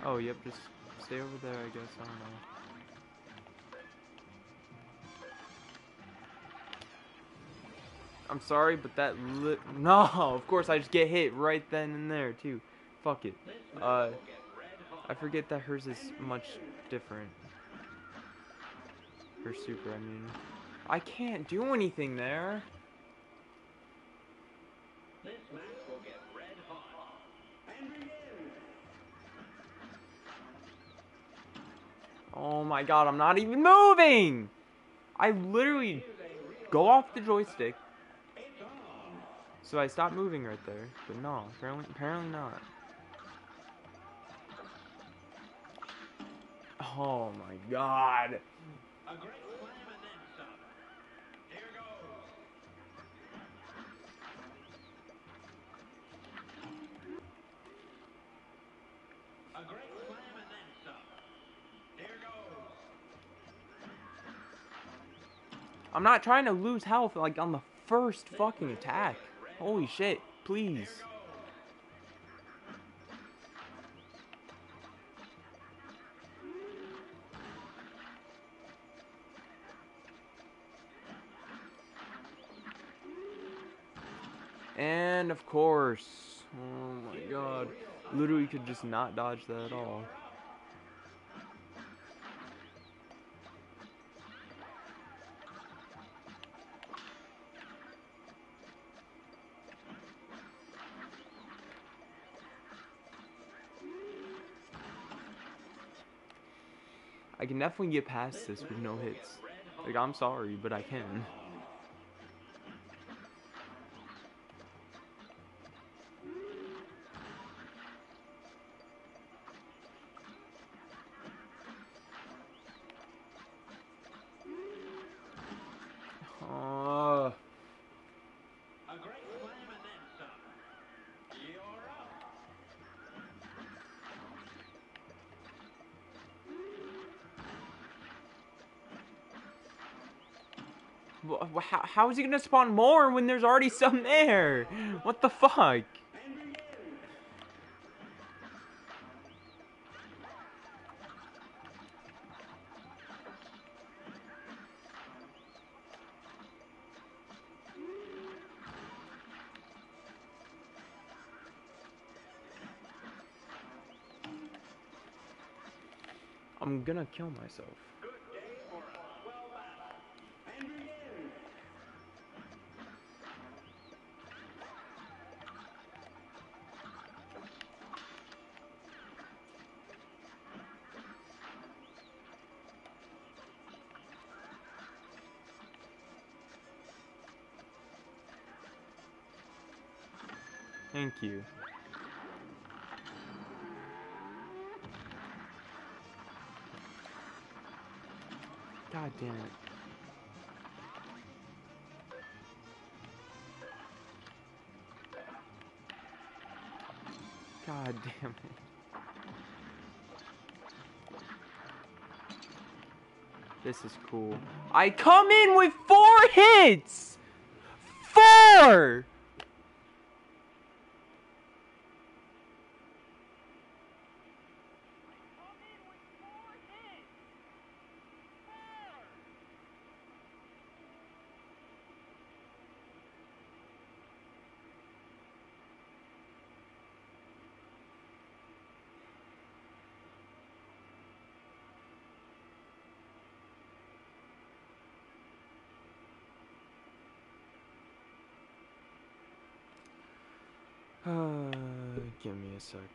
Oh, yep, just stay over there, I guess. I don't know. I'm sorry, but that li- no, of course I just get hit right then and there too. Fuck it. Uh, I forget that hers is much different. Her super, I mean. I can't do anything there. This match will get red hot. And begin. Oh my god, I'm not even moving! I literally go off the joystick. So I stopped moving right there. But no, apparently, apparently not. Oh my god. A great slam and then some. Here goes. A great slam and then some. Here goes. I'm not trying to lose health like on the first fucking attack. Holy shit, please. And of course, oh my god, literally could just not dodge that at all. I can definitely get past this with no hits. Like, I'm sorry, but I can. Uh, A great slam and then some. You're up. wh- how, how is he gonna spawn more when there's already some there? What the fuck? And begin. I'm gonna kill myself. Good day for a swell battle. And begin. Thank you. God damn it. God damn it. This is cool. I come in with four hits! Four! Uh, give me a second.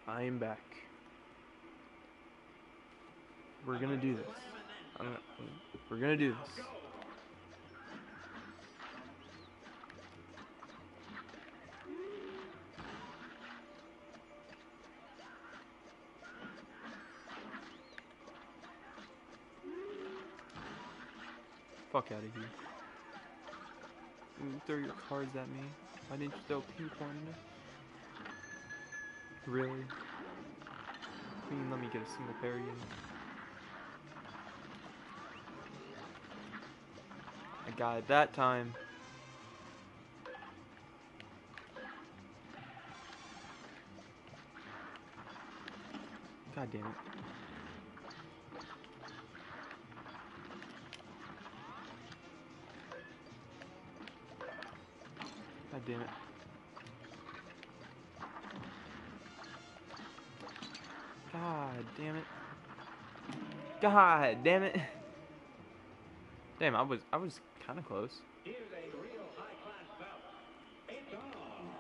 I am back. We're gonna do this. I'm gonna, we're gonna do this. Fuck out of here. You throw your cards at me. Why didn't you throw ping pong in it? Really? Couldn't even let me get a single parry in. I got it that time. God damn it. God damn it. God damn it. God damn it. Damn, I was I was kind of close. Here's a real high-class bout. It's on.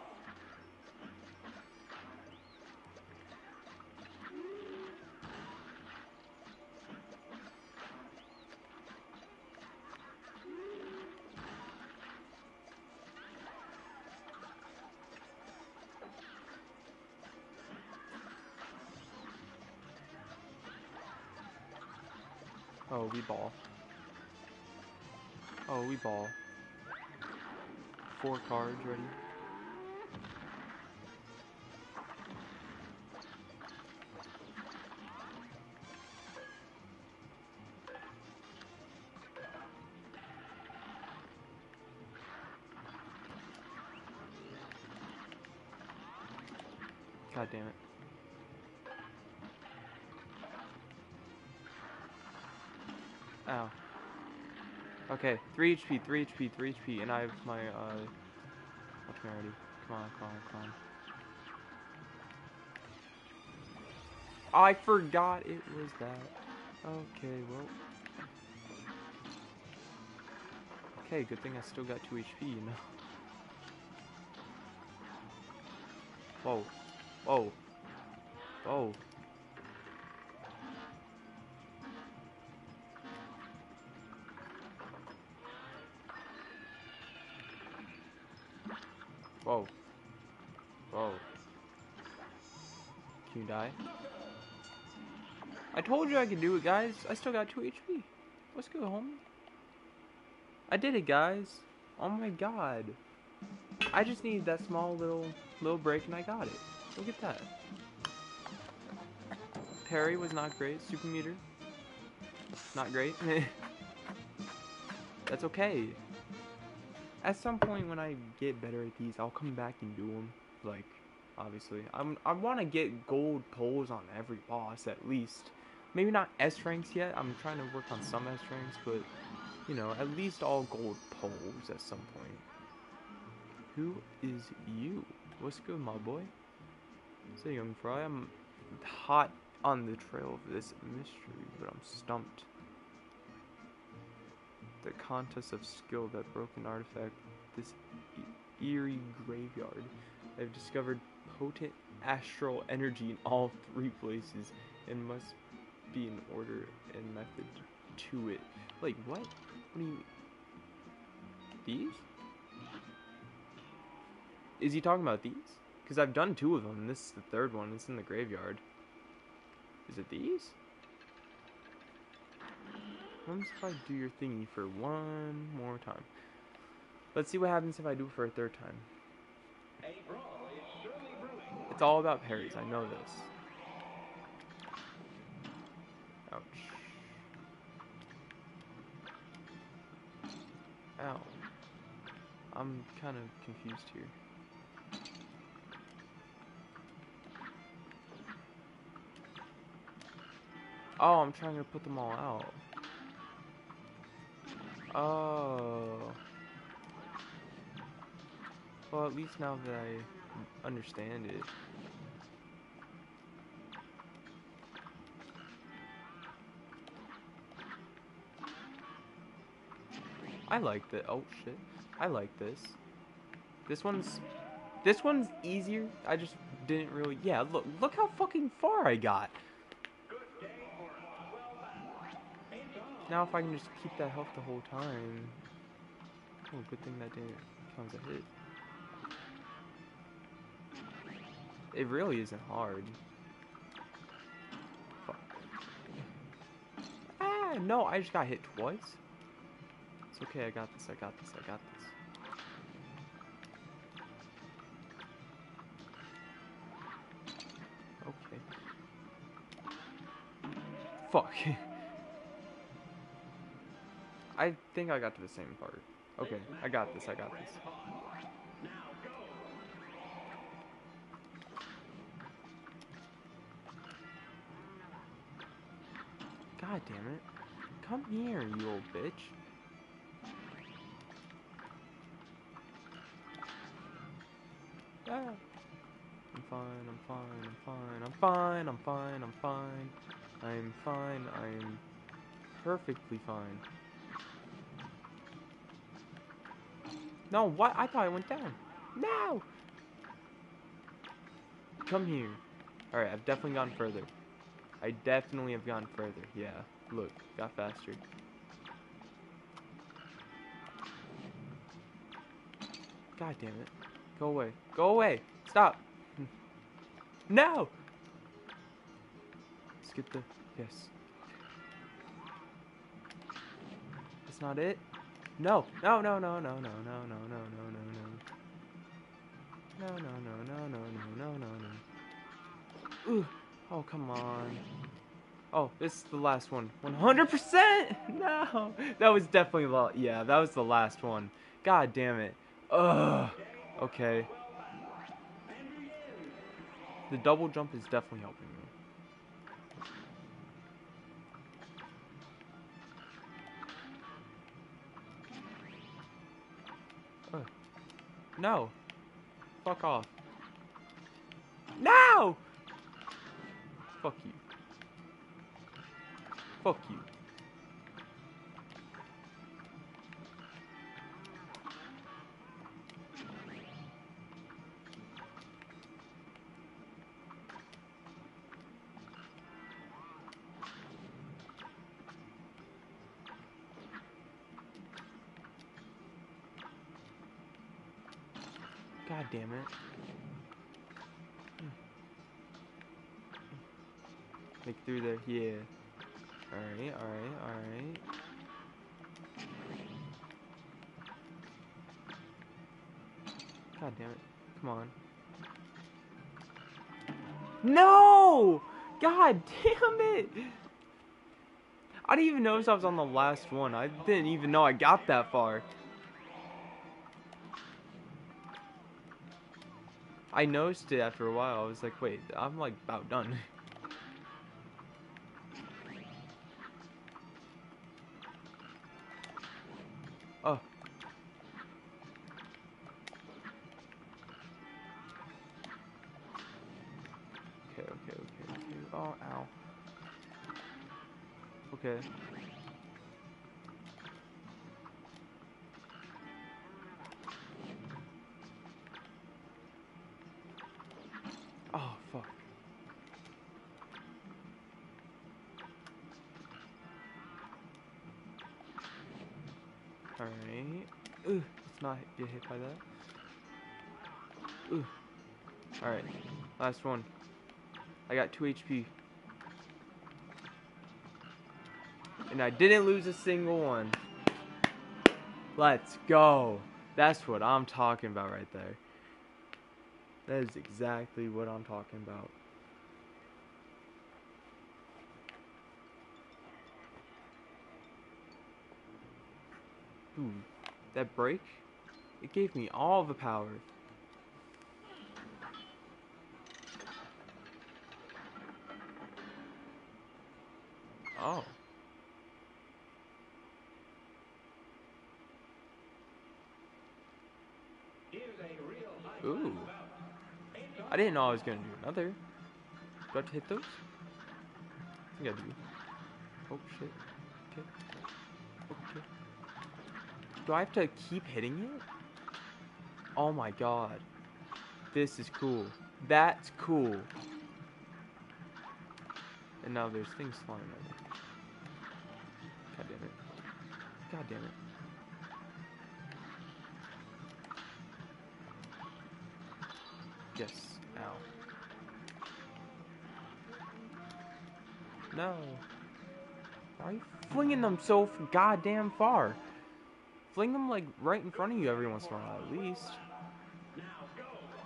Oh, we ball. Oh, we ball. Four cards ready. God damn it. Ow. Okay, three H P, three H P, three H P, and I have my, uh... watch me already. Come on, come on, come on. I forgot it was that. Okay, well... Okay, good thing I still got two H P, you know? Whoa. Whoa. Whoa. Whoa. Whoa. Can you die? I told you I could do it, guys. I still got two H P. Let's go, homie. I did it, guys. Oh my god. I just needed that small little little break and I got it. Look at that. Parry was not great. Super meter. Not great. That's okay. At some point when I get better at these, I'll come back and do them. Like, obviously. I'm, I want to get gold poles on every boss at least. Maybe not S ranks yet. I'm trying to work on some S ranks, but, you know, at least all gold poles at some point. Who is you? What's good, my boy? Say, young fry, I'm hot on the trail of this mystery, but I'm stumped. The contest of skill, that broken artifact, this e eerie graveyard. I've discovered potent astral energy in all three places, and must be an order and method to it. Like, what? What do you mean? These? Is he talking about these? Because I've done two of them, and this is the third one. It's in the graveyard. Is it these? What if I do your thingy for one more time? Let's see what happens if I do it for a third time. A brawl is surely brewing. It's all about parries, I know this. Ouch. Ow. I'm kind of confused here. Oh, I'm trying to put them all out. Oh. Well, at least now that I understand it. I like that. Oh shit. I like this. This one's this one's easier. I just didn't really... Yeah, look, look how fucking far I got. Now if I can just keep that health the whole time. Oh, good thing that didn't count as a hit. It really isn't hard. Fuck. Ah, no, I just got hit twice. It's okay, I got this, I got this, I got this. Okay. Fuck. I think I got to the same part. Okay, I got this, I got this. God damn it. Come here, you old bitch. Ah. I'm fine, I'm fine, I'm fine, I'm fine, I'm fine, I'm fine. I'm fine, I'm perfectly fine. No, what? I thought I went down. No! Come here. Alright, I've definitely gone further. I definitely have gone further. Yeah, look, got faster. God damn it. Go away. Go away! Stop! No! Let's get the... Yes. That's not it? No! No, no, no, no, no, no, no, no, no, no, no. No, no, no, no, no, no, no, no, no. Ooh. Oh, come on. Oh, this is the last one. one hundred percent! No! That was definitely... Lo yeah, that was the last one. God damn it. Ugh. Okay. The double jump is definitely helping me. Uh, no. Fuck off. No! Fuck you. Fuck you. God damn it. Make through there, yeah. Alright, alright, alright. God damn it. Come on. No! God damn it! I didn't even notice I was on the last one. I didn't even know I got that far. I noticed it after a while. I was like, wait, I'm like about done. Oh. Okay, okay, okay, okay. Oh, ow. Okay. Oh, fuck. Alright. Ugh, let's not get hit by that. Ugh. Alright. Last one. I got two H P. And I didn't lose a single one. Let's go. That's what I'm talking about right there. That is exactly what I'm talking about. Ooh, that break, it gave me all the power. Oh. Ooh. I didn't know I was gonna do another. Do I have to hit those? I think I do. Oh shit. Okay. Okay. Do I have to keep hitting it? Oh my god. This is cool. That's cool. And now there's things flying over. God damn it. God damn it. Yes. Ow. No. Why are you flinging them so f goddamn far? Fling them like right in front of you every once in a while at least. Now go.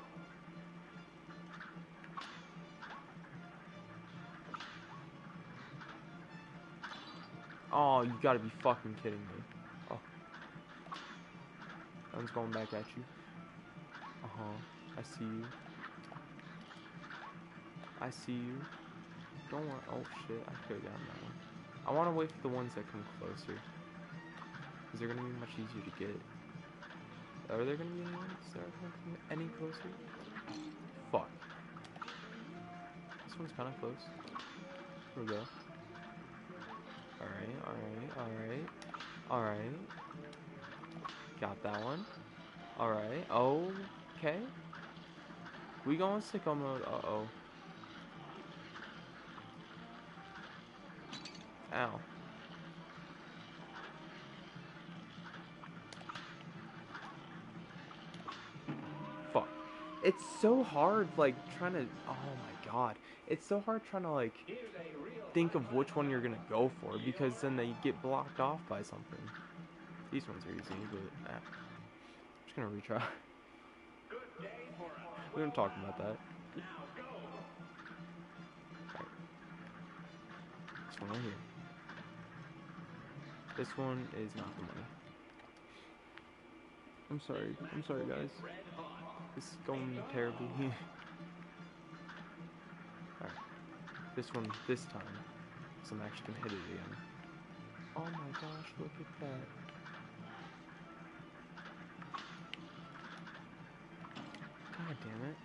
Oh, you gotta be fucking kidding me. Oh. That one's going back at you. Uh-huh. I see you. I see you. Don't want. Oh shit! I could have gotten that one. I want to wait for the ones that come closer, because they're gonna be much easier to get. Are there gonna be any ones that are gonna come any closer? Fuck. This one's kind of close. Here we go. All right, all right, all right, all right. Got that one. All right. Okay. We going sicko mode. Uh oh. Ow. Fuck. It's so hard, like, trying to... Oh my god. It's so hard trying to, like, Here's a real think of which one you're gonna go for, because then they get blocked off by something. These ones are easy, but... Ah. I'm just gonna retry. good day for a We don't talk about that. now go. Alright. This one right here. This one is not the money. I'm sorry. I'm sorry, guys. Red hot. This is going terribly. Alright. This one, this time. So I'm actually gonna hit it again. Oh my gosh, look at that. God damn it.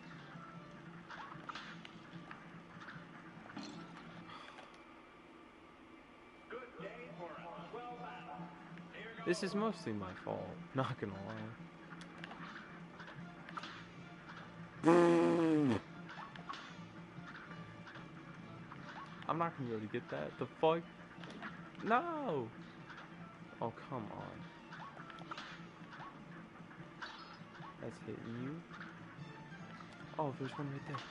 Good day for a twelve battle. Here goes. This is mostly my fault, not gonna lie. I'm not gonna be able to get that. The fuck? No! Oh, come on. That's hitting you. Oh, there's one right there.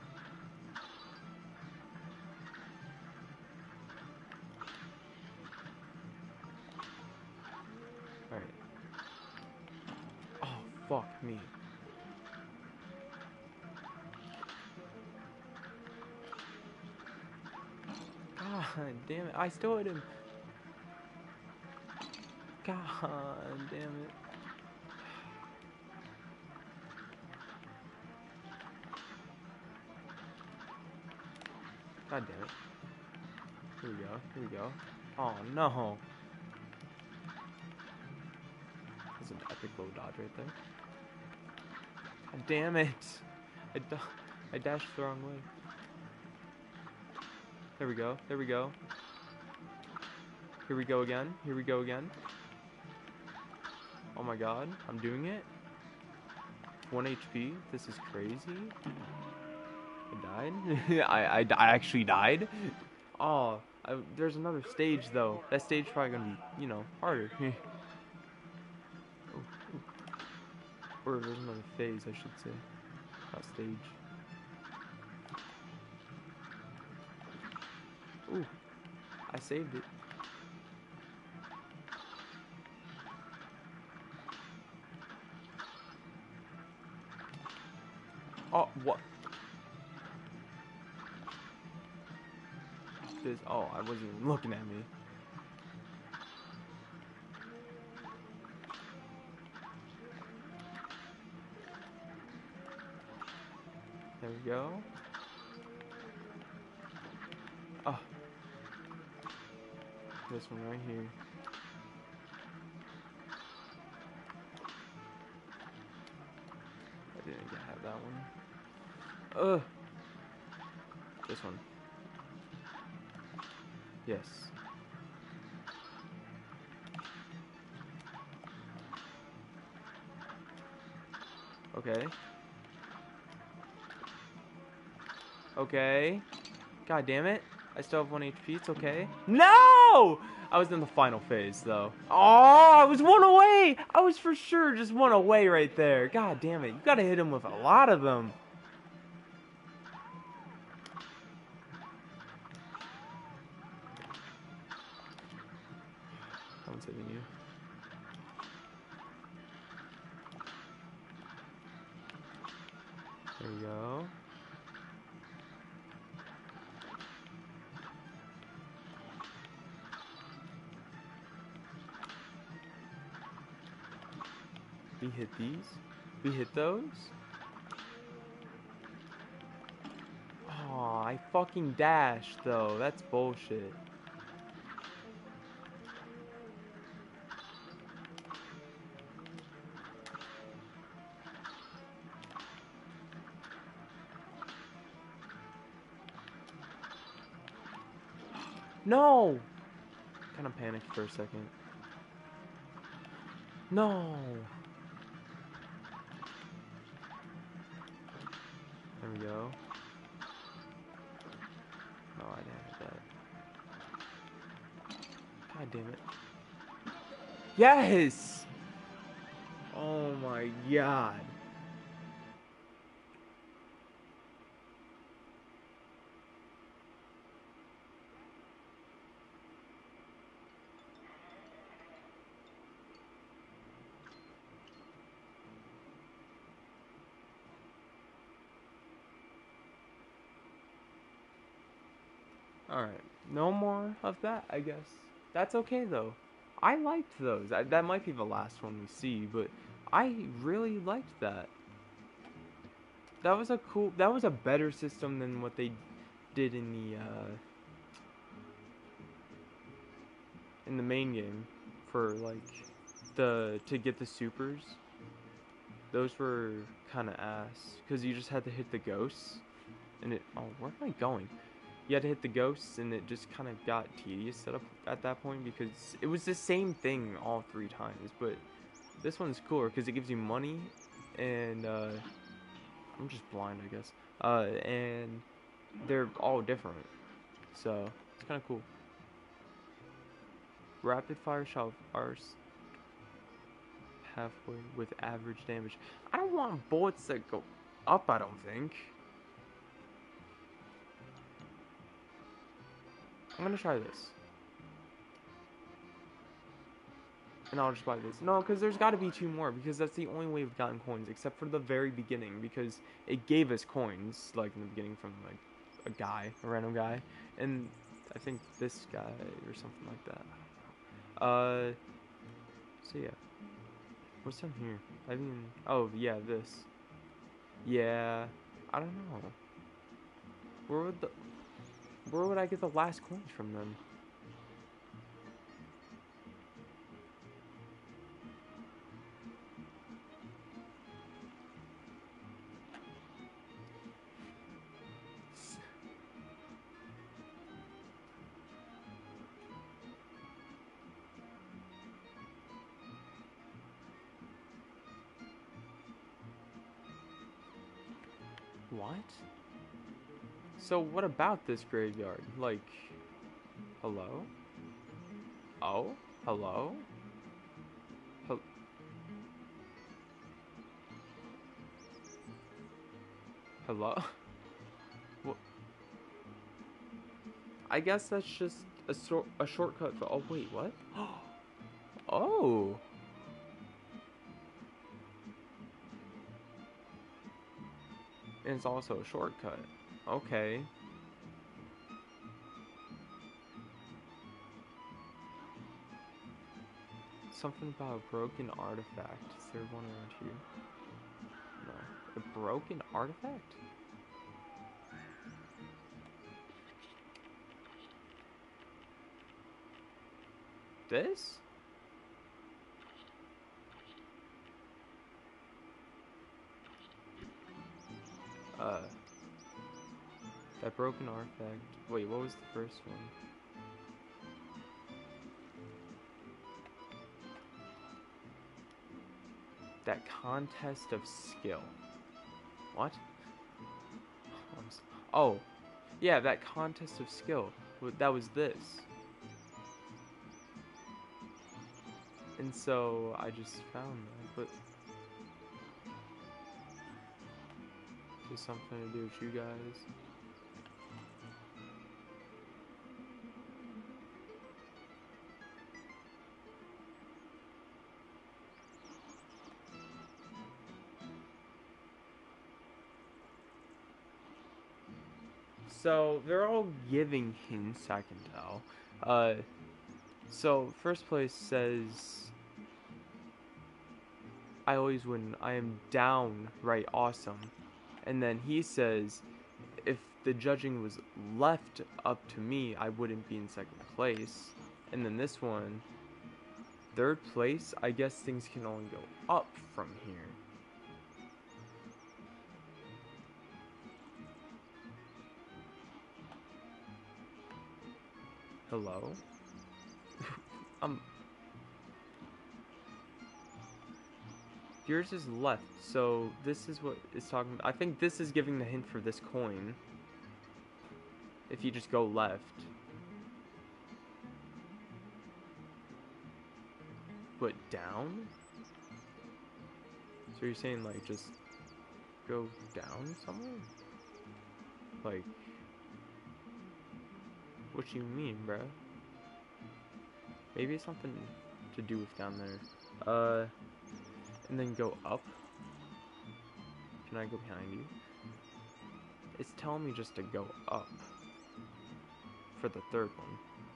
Alright. Oh, fuck me. God damn it. I still hit him. God damn it. God damn it. Here we go. Here we go. Oh no. That's an epic low dodge right there. God damn it. I, da I dashed the wrong way. There we go. There we go. Here we go again. Here we go again. Oh my god. I'm doing it. one H P. This is crazy. I died. I, I, I actually died. Oh, I, there's another stage though. That stage probably gonna be, you know, harder. Oh, oh. Or there's another phase, I should say. Not stage. Ooh, I saved it. Oh, what? This, oh, I wasn't even looking at me. There we go. Oh. This one right here. I didn't get have that one. Ugh. This one. Yes. Okay. Okay. God damn it. I still have one H P. It's okay. No! I was in the final phase, though. Oh, I was one away! I was for sure just one away right there. God damn it. You gotta hit him with a lot of them. I'm saving you. There we go. We hit these. We hit those. Oh, I fucking dashed, though. That's bullshit. No! Kind of panicked for a second. No! There we go. No, I didn't hit that. God damn it. Yes! Oh my god. Alright, no more of that, I guess. That's okay, though. I liked those. I, that might be the last one we see, but I really liked that. That was a cool... That was a better system than what they did in the, uh... in the main game. For, like, the... to get the supers. Those were kind of ass. Because you just had to hit the ghosts. And it... Oh, where am I going? You had to hit the ghosts, and it just kind of got tedious at, a, at that point, because it was the same thing all three times, but this one's cooler, because it gives you money, and, uh, I'm just blind, I guess, uh, and they're all different, so, it's kind of cool. Rapid fire shot ours halfway with average damage. I don't want bullets that go up, I don't think. I'm gonna try this. And I'll just buy this. No, because there's got to be two more, because that's the only way we've gotten coins, except for the very beginning, because it gave us coins, like, in the beginning from, like, a guy, a random guy, and I think this guy, or something like that. I don't know. Uh, so yeah. What's down here? I mean, oh, yeah, this. Yeah, I don't know. Where would the... Where would I get the last coins from them? What? So what about this graveyard? Like, hello? Oh? Hello? Hel- Hello? What? I guess that's just a sor a shortcut for- oh wait, what? Oh! And it's also a shortcut. Okay. Something about a broken artifact. Is there one around here? No. A broken artifact? This? Uh. That broken artifact. Wait, what was the first one? That contest of skill. What? Oh, Yeah, that contest of skill. w- That was this. And so I just found that, but there's something to do with you guys. So they're all giving hints, I can tell. Uh, so first place says, I always win. I am downright awesome. And then he says, if the judging was left up to me, I wouldn't be in second place. And then this one, third place, I guess things can only go up from here. Hello? um, yours is left, so this is what it's talking about. I think this is giving the hint for this coin. If you just go left. But down? So you're saying, like, just go down somewhere? Like, what you mean, bro? Maybe it's something to do with down there. Uh, and then go up. Can I go behind you? It's telling me just to go up for the third one.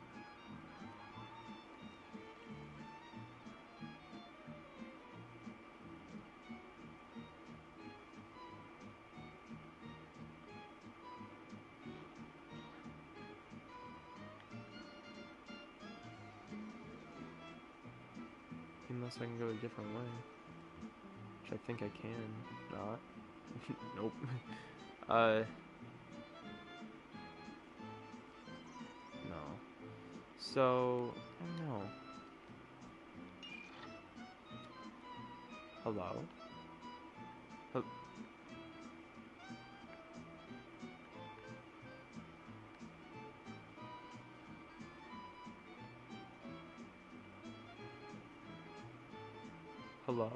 Unless I can go a different way. Which I think I can. Not. Nope. Uh. No. So, I don't know. Hello? Hel- Hello?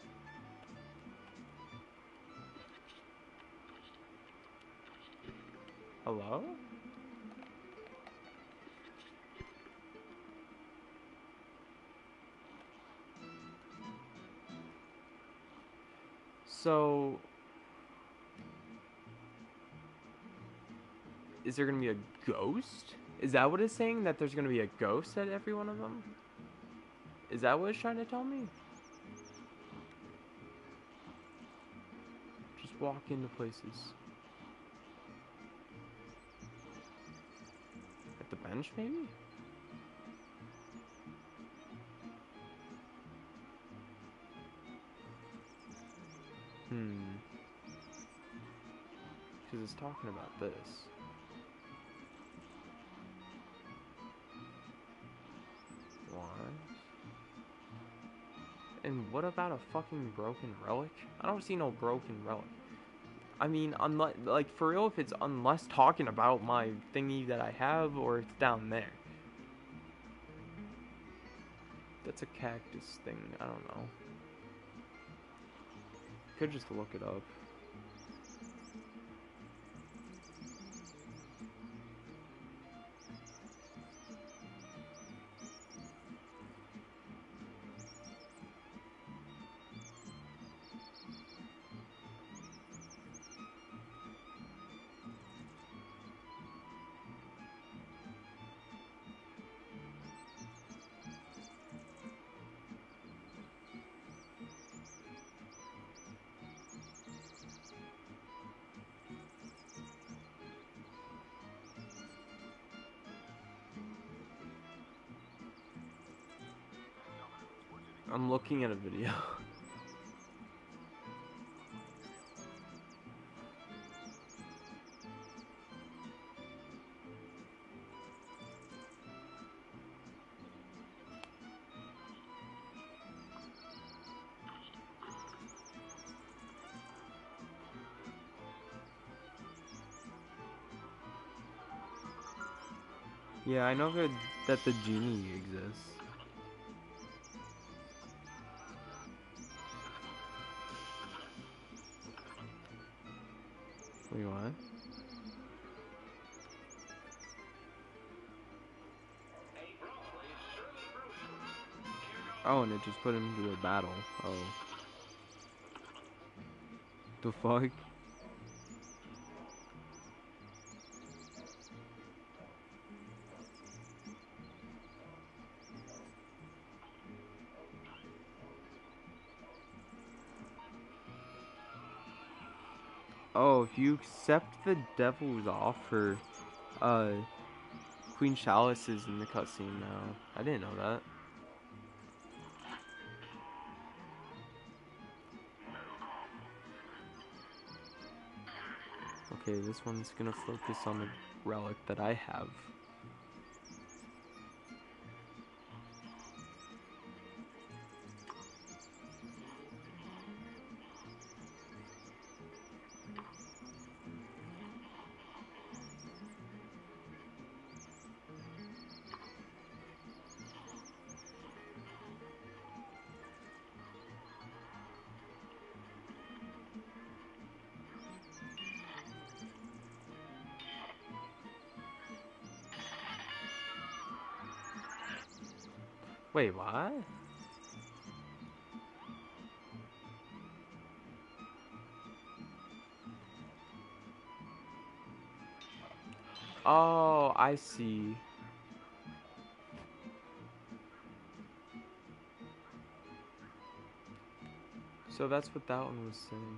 Hello? So, is there gonna be a ghost? Is that what it's saying? That there's gonna be a ghost at every one of them? Is that what it's trying to tell me? Just walk into places. At the bench, maybe? Hmm. Because it's talking about this. Why? And what about a fucking broken relic? I don't see no broken relic. I mean, unless, like, for real, if it's unless talking about my thingy that I have, or it's down there. That's a cactus thing, I don't know. Could just look it up. I'm looking at a video. Yeah, I know that that the genie exists. Wait, what? Oh, and it just put him into a battle. Oh. The fuck? Oh, if you accept the devil's offer, uh, Queen Chalice is in the cutscene now. I didn't know that. Okay, this one's gonna focus on the relic that I have. Wait, what? Oh, I see. So that's what that one was saying.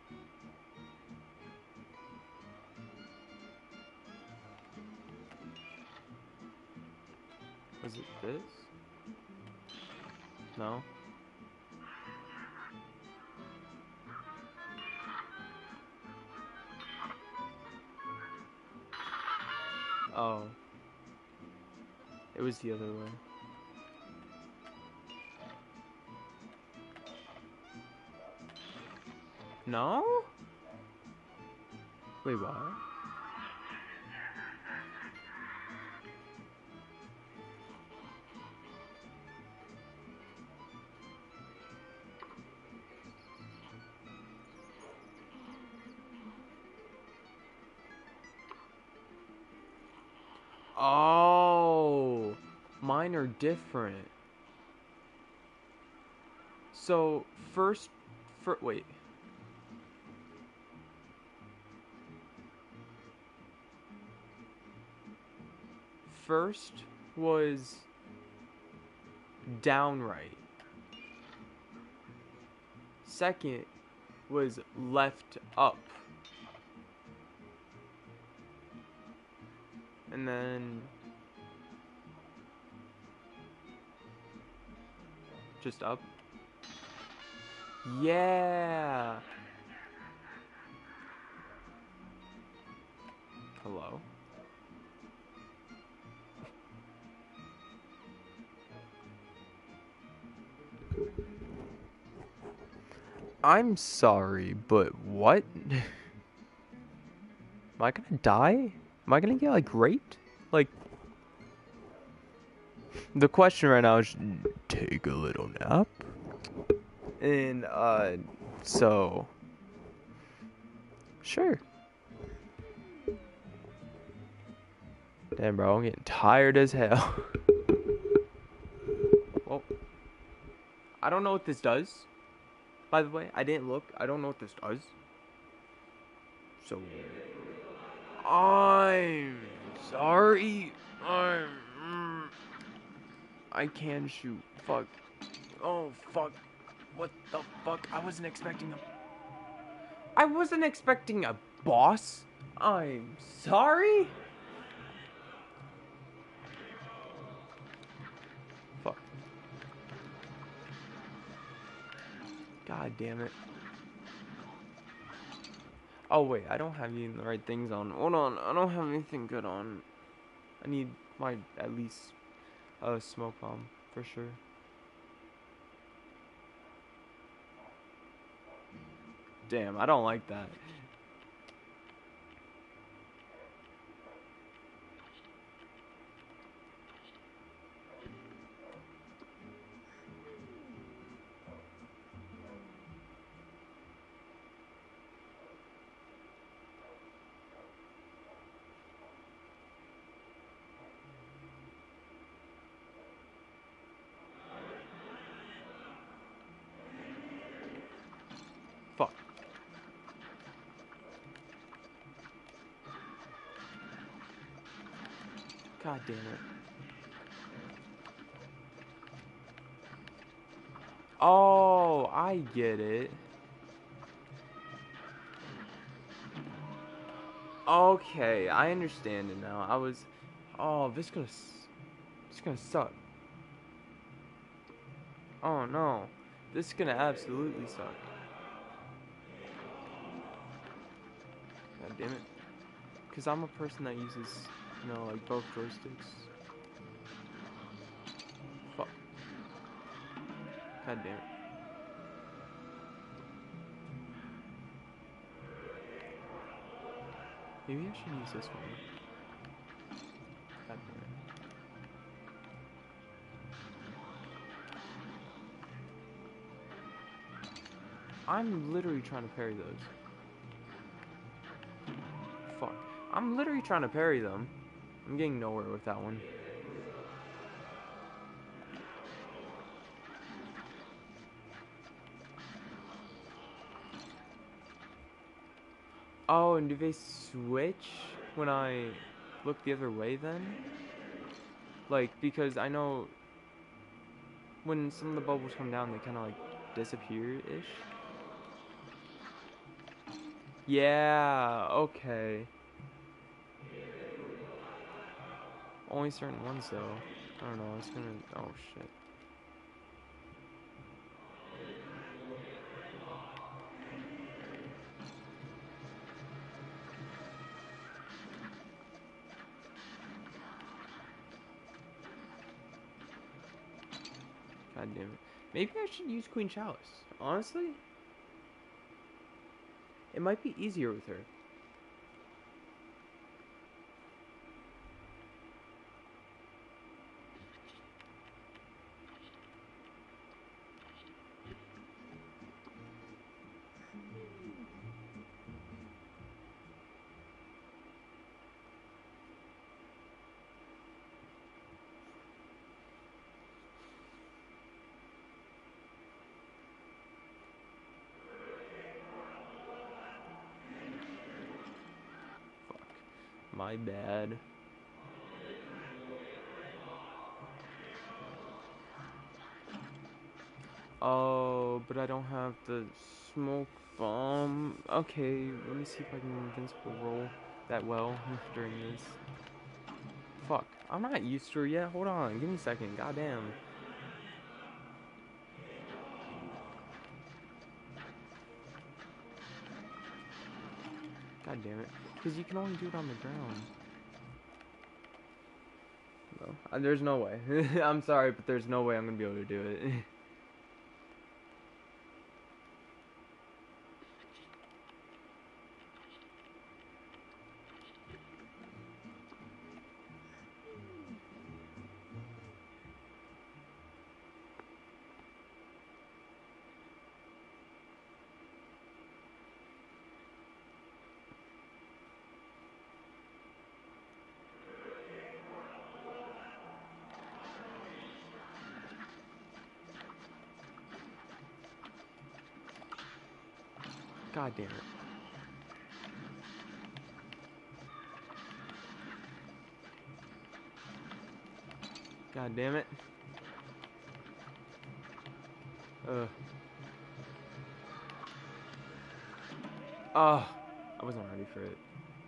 Was it this? No? Oh. It was the other way. No? Wait, what? Oh, mine are different. So first, for wait. First was downright. Second was left up. And then just up. Yeah. Hello. I'm sorry, but what? Am I gonna die? Am I gonna get like raped? Like, the question right now is take a little nap. And uh, so sure. Damn, bro, I'm getting tired as hell. Well, I don't know what this does. By the way, I didn't look. I don't know what this does. So, I'm sorry. I'm. Mm, I can shoot. Fuck. Oh, fuck. What the fuck? I wasn't expecting a. I wasn't expecting a boss. I'm sorry. Fuck. God damn it. Oh wait, I don't have even the right things on. Hold on, I don't have anything good on. I need my at least a uh, smoke bomb for sure. Damn, I don't like that. God damn it. Oh, I get it. Okay, I understand it now. I was... Oh, this gonna... This is gonna suck. Oh, no. This is gonna absolutely suck. God damn it. Because I'm a person that uses, you know, like, both joysticks. Fuck. God damn it. Maybe I should use this one. God damn it. I'm literally trying to parry those. Fuck. I'm literally trying to parry them. I'm getting nowhere with that one. Oh, and do they switch when I look the other way then? Like, because I know when some of the bubbles come down, they kind of like disappear-ish. Yeah, okay. Only certain ones though. I don't know, it's gonna... Oh shit. God damn it. Maybe I should use Queen Chalice. Honestly? It might be easier with her. Fuck. My bad. Oh, but I don't have the smoke bomb. Okay, let me see if I can invincible roll that well during this. Fuck, I'm not used to her yet. Hold on, give me a second. Goddamn. God damn it. Because you can only do it on the ground. No, uh, there's no way. I'm sorry, but there's no way I'm gonna be able to do it. God damn it. God damn it. Ugh. Oh, I wasn't ready for it.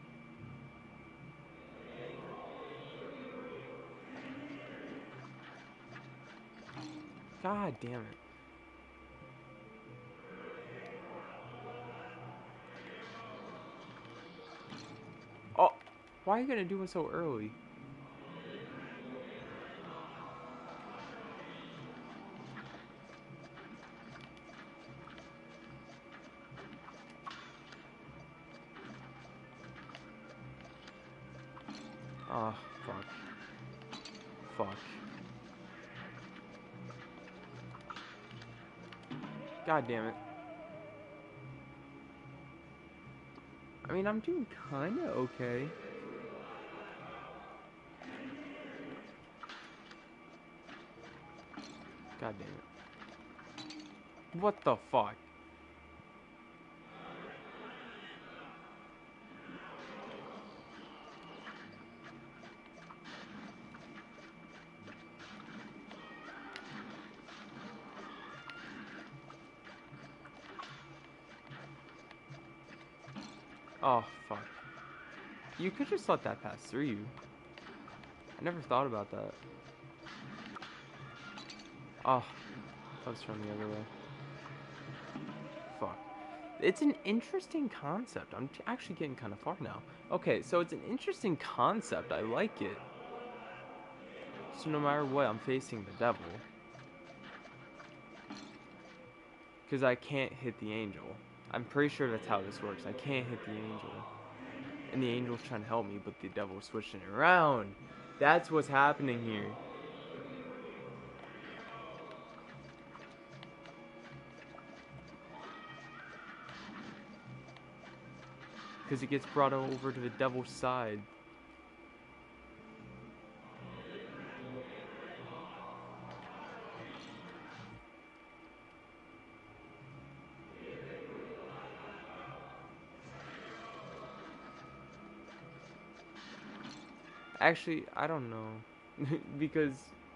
God damn it. Oh, why are you gonna do it so early? Oh, fuck. Fuck. God damn it. I mean, I'm doing kinda okay. God damn it. What the fuck? Oh, fuck. You could just let that pass through you. I never thought about that. Oh, I was from the other way. Fuck. It's an interesting concept. I'm t- actually getting kind of far now. Okay, so it's an interesting concept. I like it. So no matter what, I'm facing the devil. Because I can't hit the angel. I'm pretty sure that's how this works. I can't hit the angel. And the angel's trying to help me, but the devil's switching it around. That's what's happening here. Because he gets brought over to the devil's side. Actually, I don't know. Because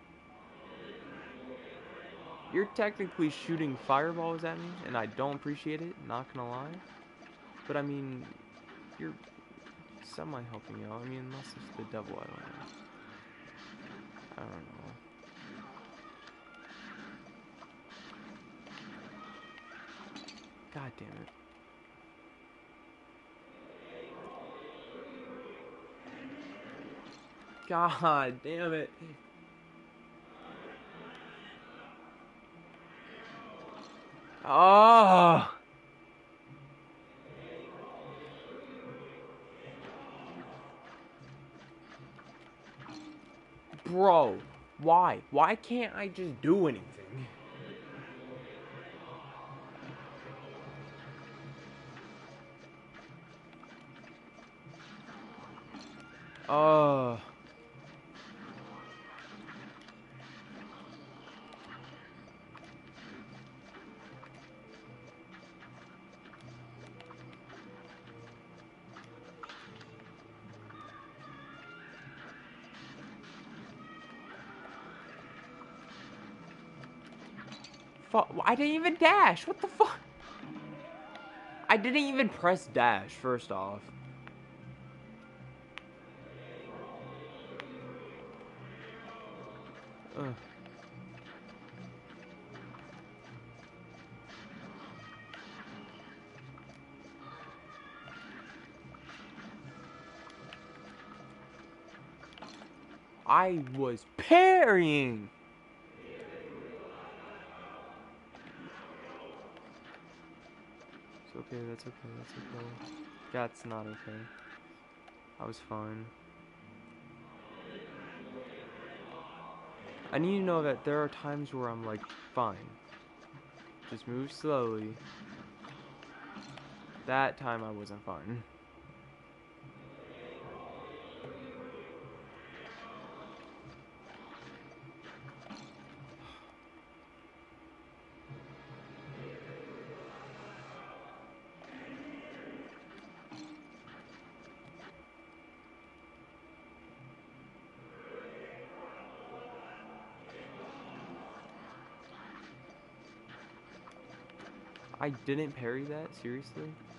you're technically shooting fireballs at me, and I don't appreciate it, not gonna lie. But I mean, you're semi helping out. I mean, unless it's the devil, I don't know. I don't know. God damn it. God damn it. Oh. Bro, why? Why can't I just do anything? Oh. Fuck, I didn't even dash. What the fuck? I didn't even press dash, first off. Ugh. I was parrying. It's okay, that's okay, that's okay. That's not okay. I was fine. I need to know that there are times where I'm like, fine. Just move slowly. That time I wasn't fine. I didn't parry that? Seriously?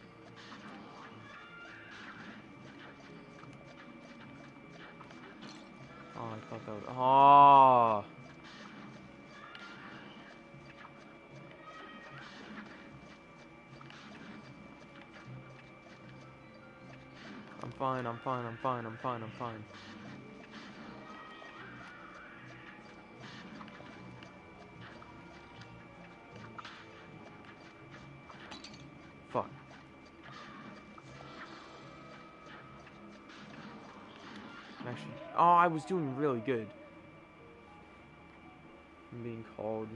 Oh, I thought that was... Oh! I'm fine, I'm fine, I'm fine, I'm fine, I'm fine. Fuck. Actually... Oh, I was doing really good. I'm being called...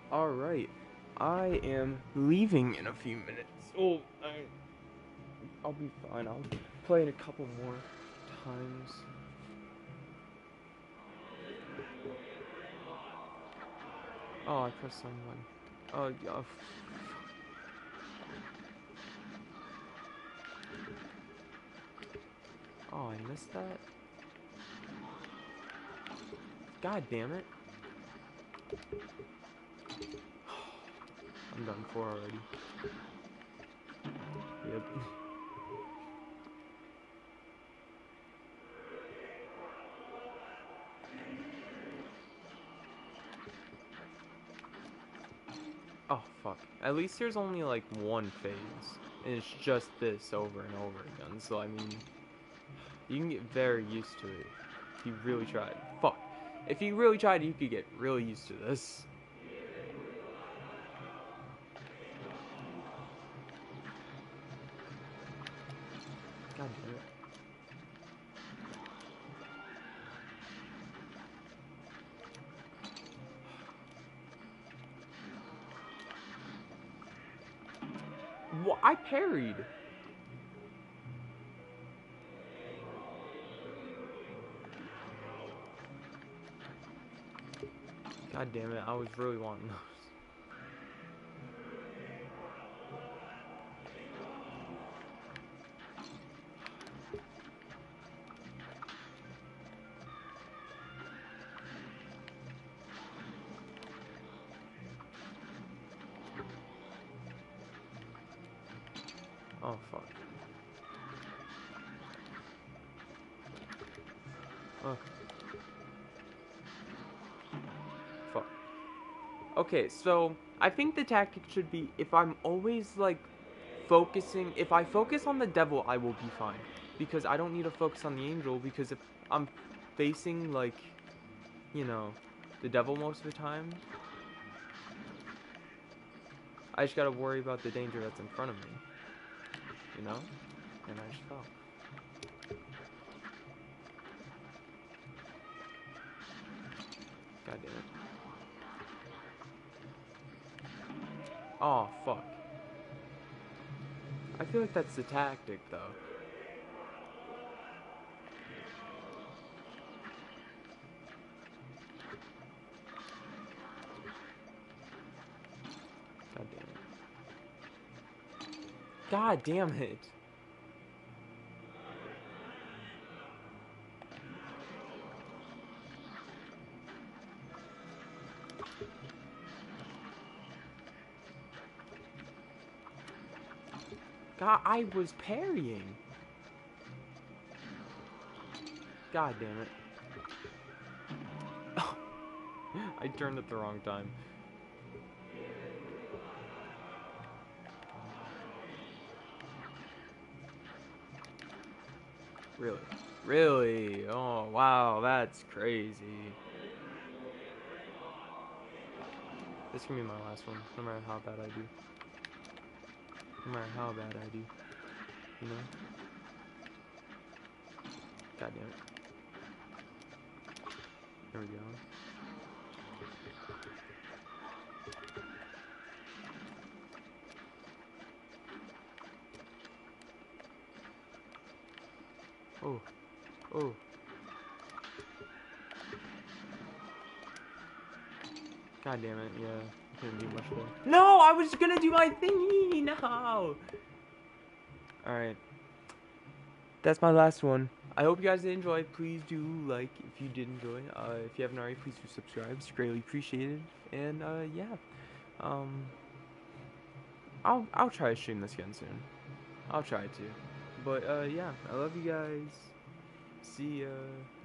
Alright. I am leaving in a few minutes. Oh, I, I'll be fine. I'll play it a couple more times. Oh, I pressed someone. Oh, yeah. Oh, I missed that. God damn it. I'm done for already. Yep. Oh, fuck. At least there's only like one phase. And it's just this over and over again. So, I mean, you can get very used to it if you really tried. Fuck. If you really tried, you could get really used to this. God damn it. What? I parried. God damn it, I was really wanting those. Oh, fuck. Oh. Fuck. Okay, so I think the tactic should be if I'm always like focusing, if I focus on the devil, I will be fine. Because I don't need to focus on the angel, because if I'm facing like, you know, the devil most of the time, I just gotta worry about the danger that's in front of me. You know? And I just fell. God damn it. Oh, fuck. I feel like that's the tactic, though. God damn it. God damn it. God, I was parrying. God damn it. Oh, I turned at the wrong time. Really? Really? Oh, wow, that's crazy. This can be my last one, no matter how bad I do. No matter how bad I do. You know? God damn it. There we go. Oh. Oh. God damn it, yeah. I couldn't do much there. No, I was gonna do my thingy! No! Alright. That's my last one. I hope you guys did enjoy. Please do like if you did enjoy. Uh, if you haven't already, please do subscribe. It's greatly appreciated. And uh, yeah. Um, I'll, I'll try to stream this again soon. I'll try to. But uh, yeah, I love you guys. See ya.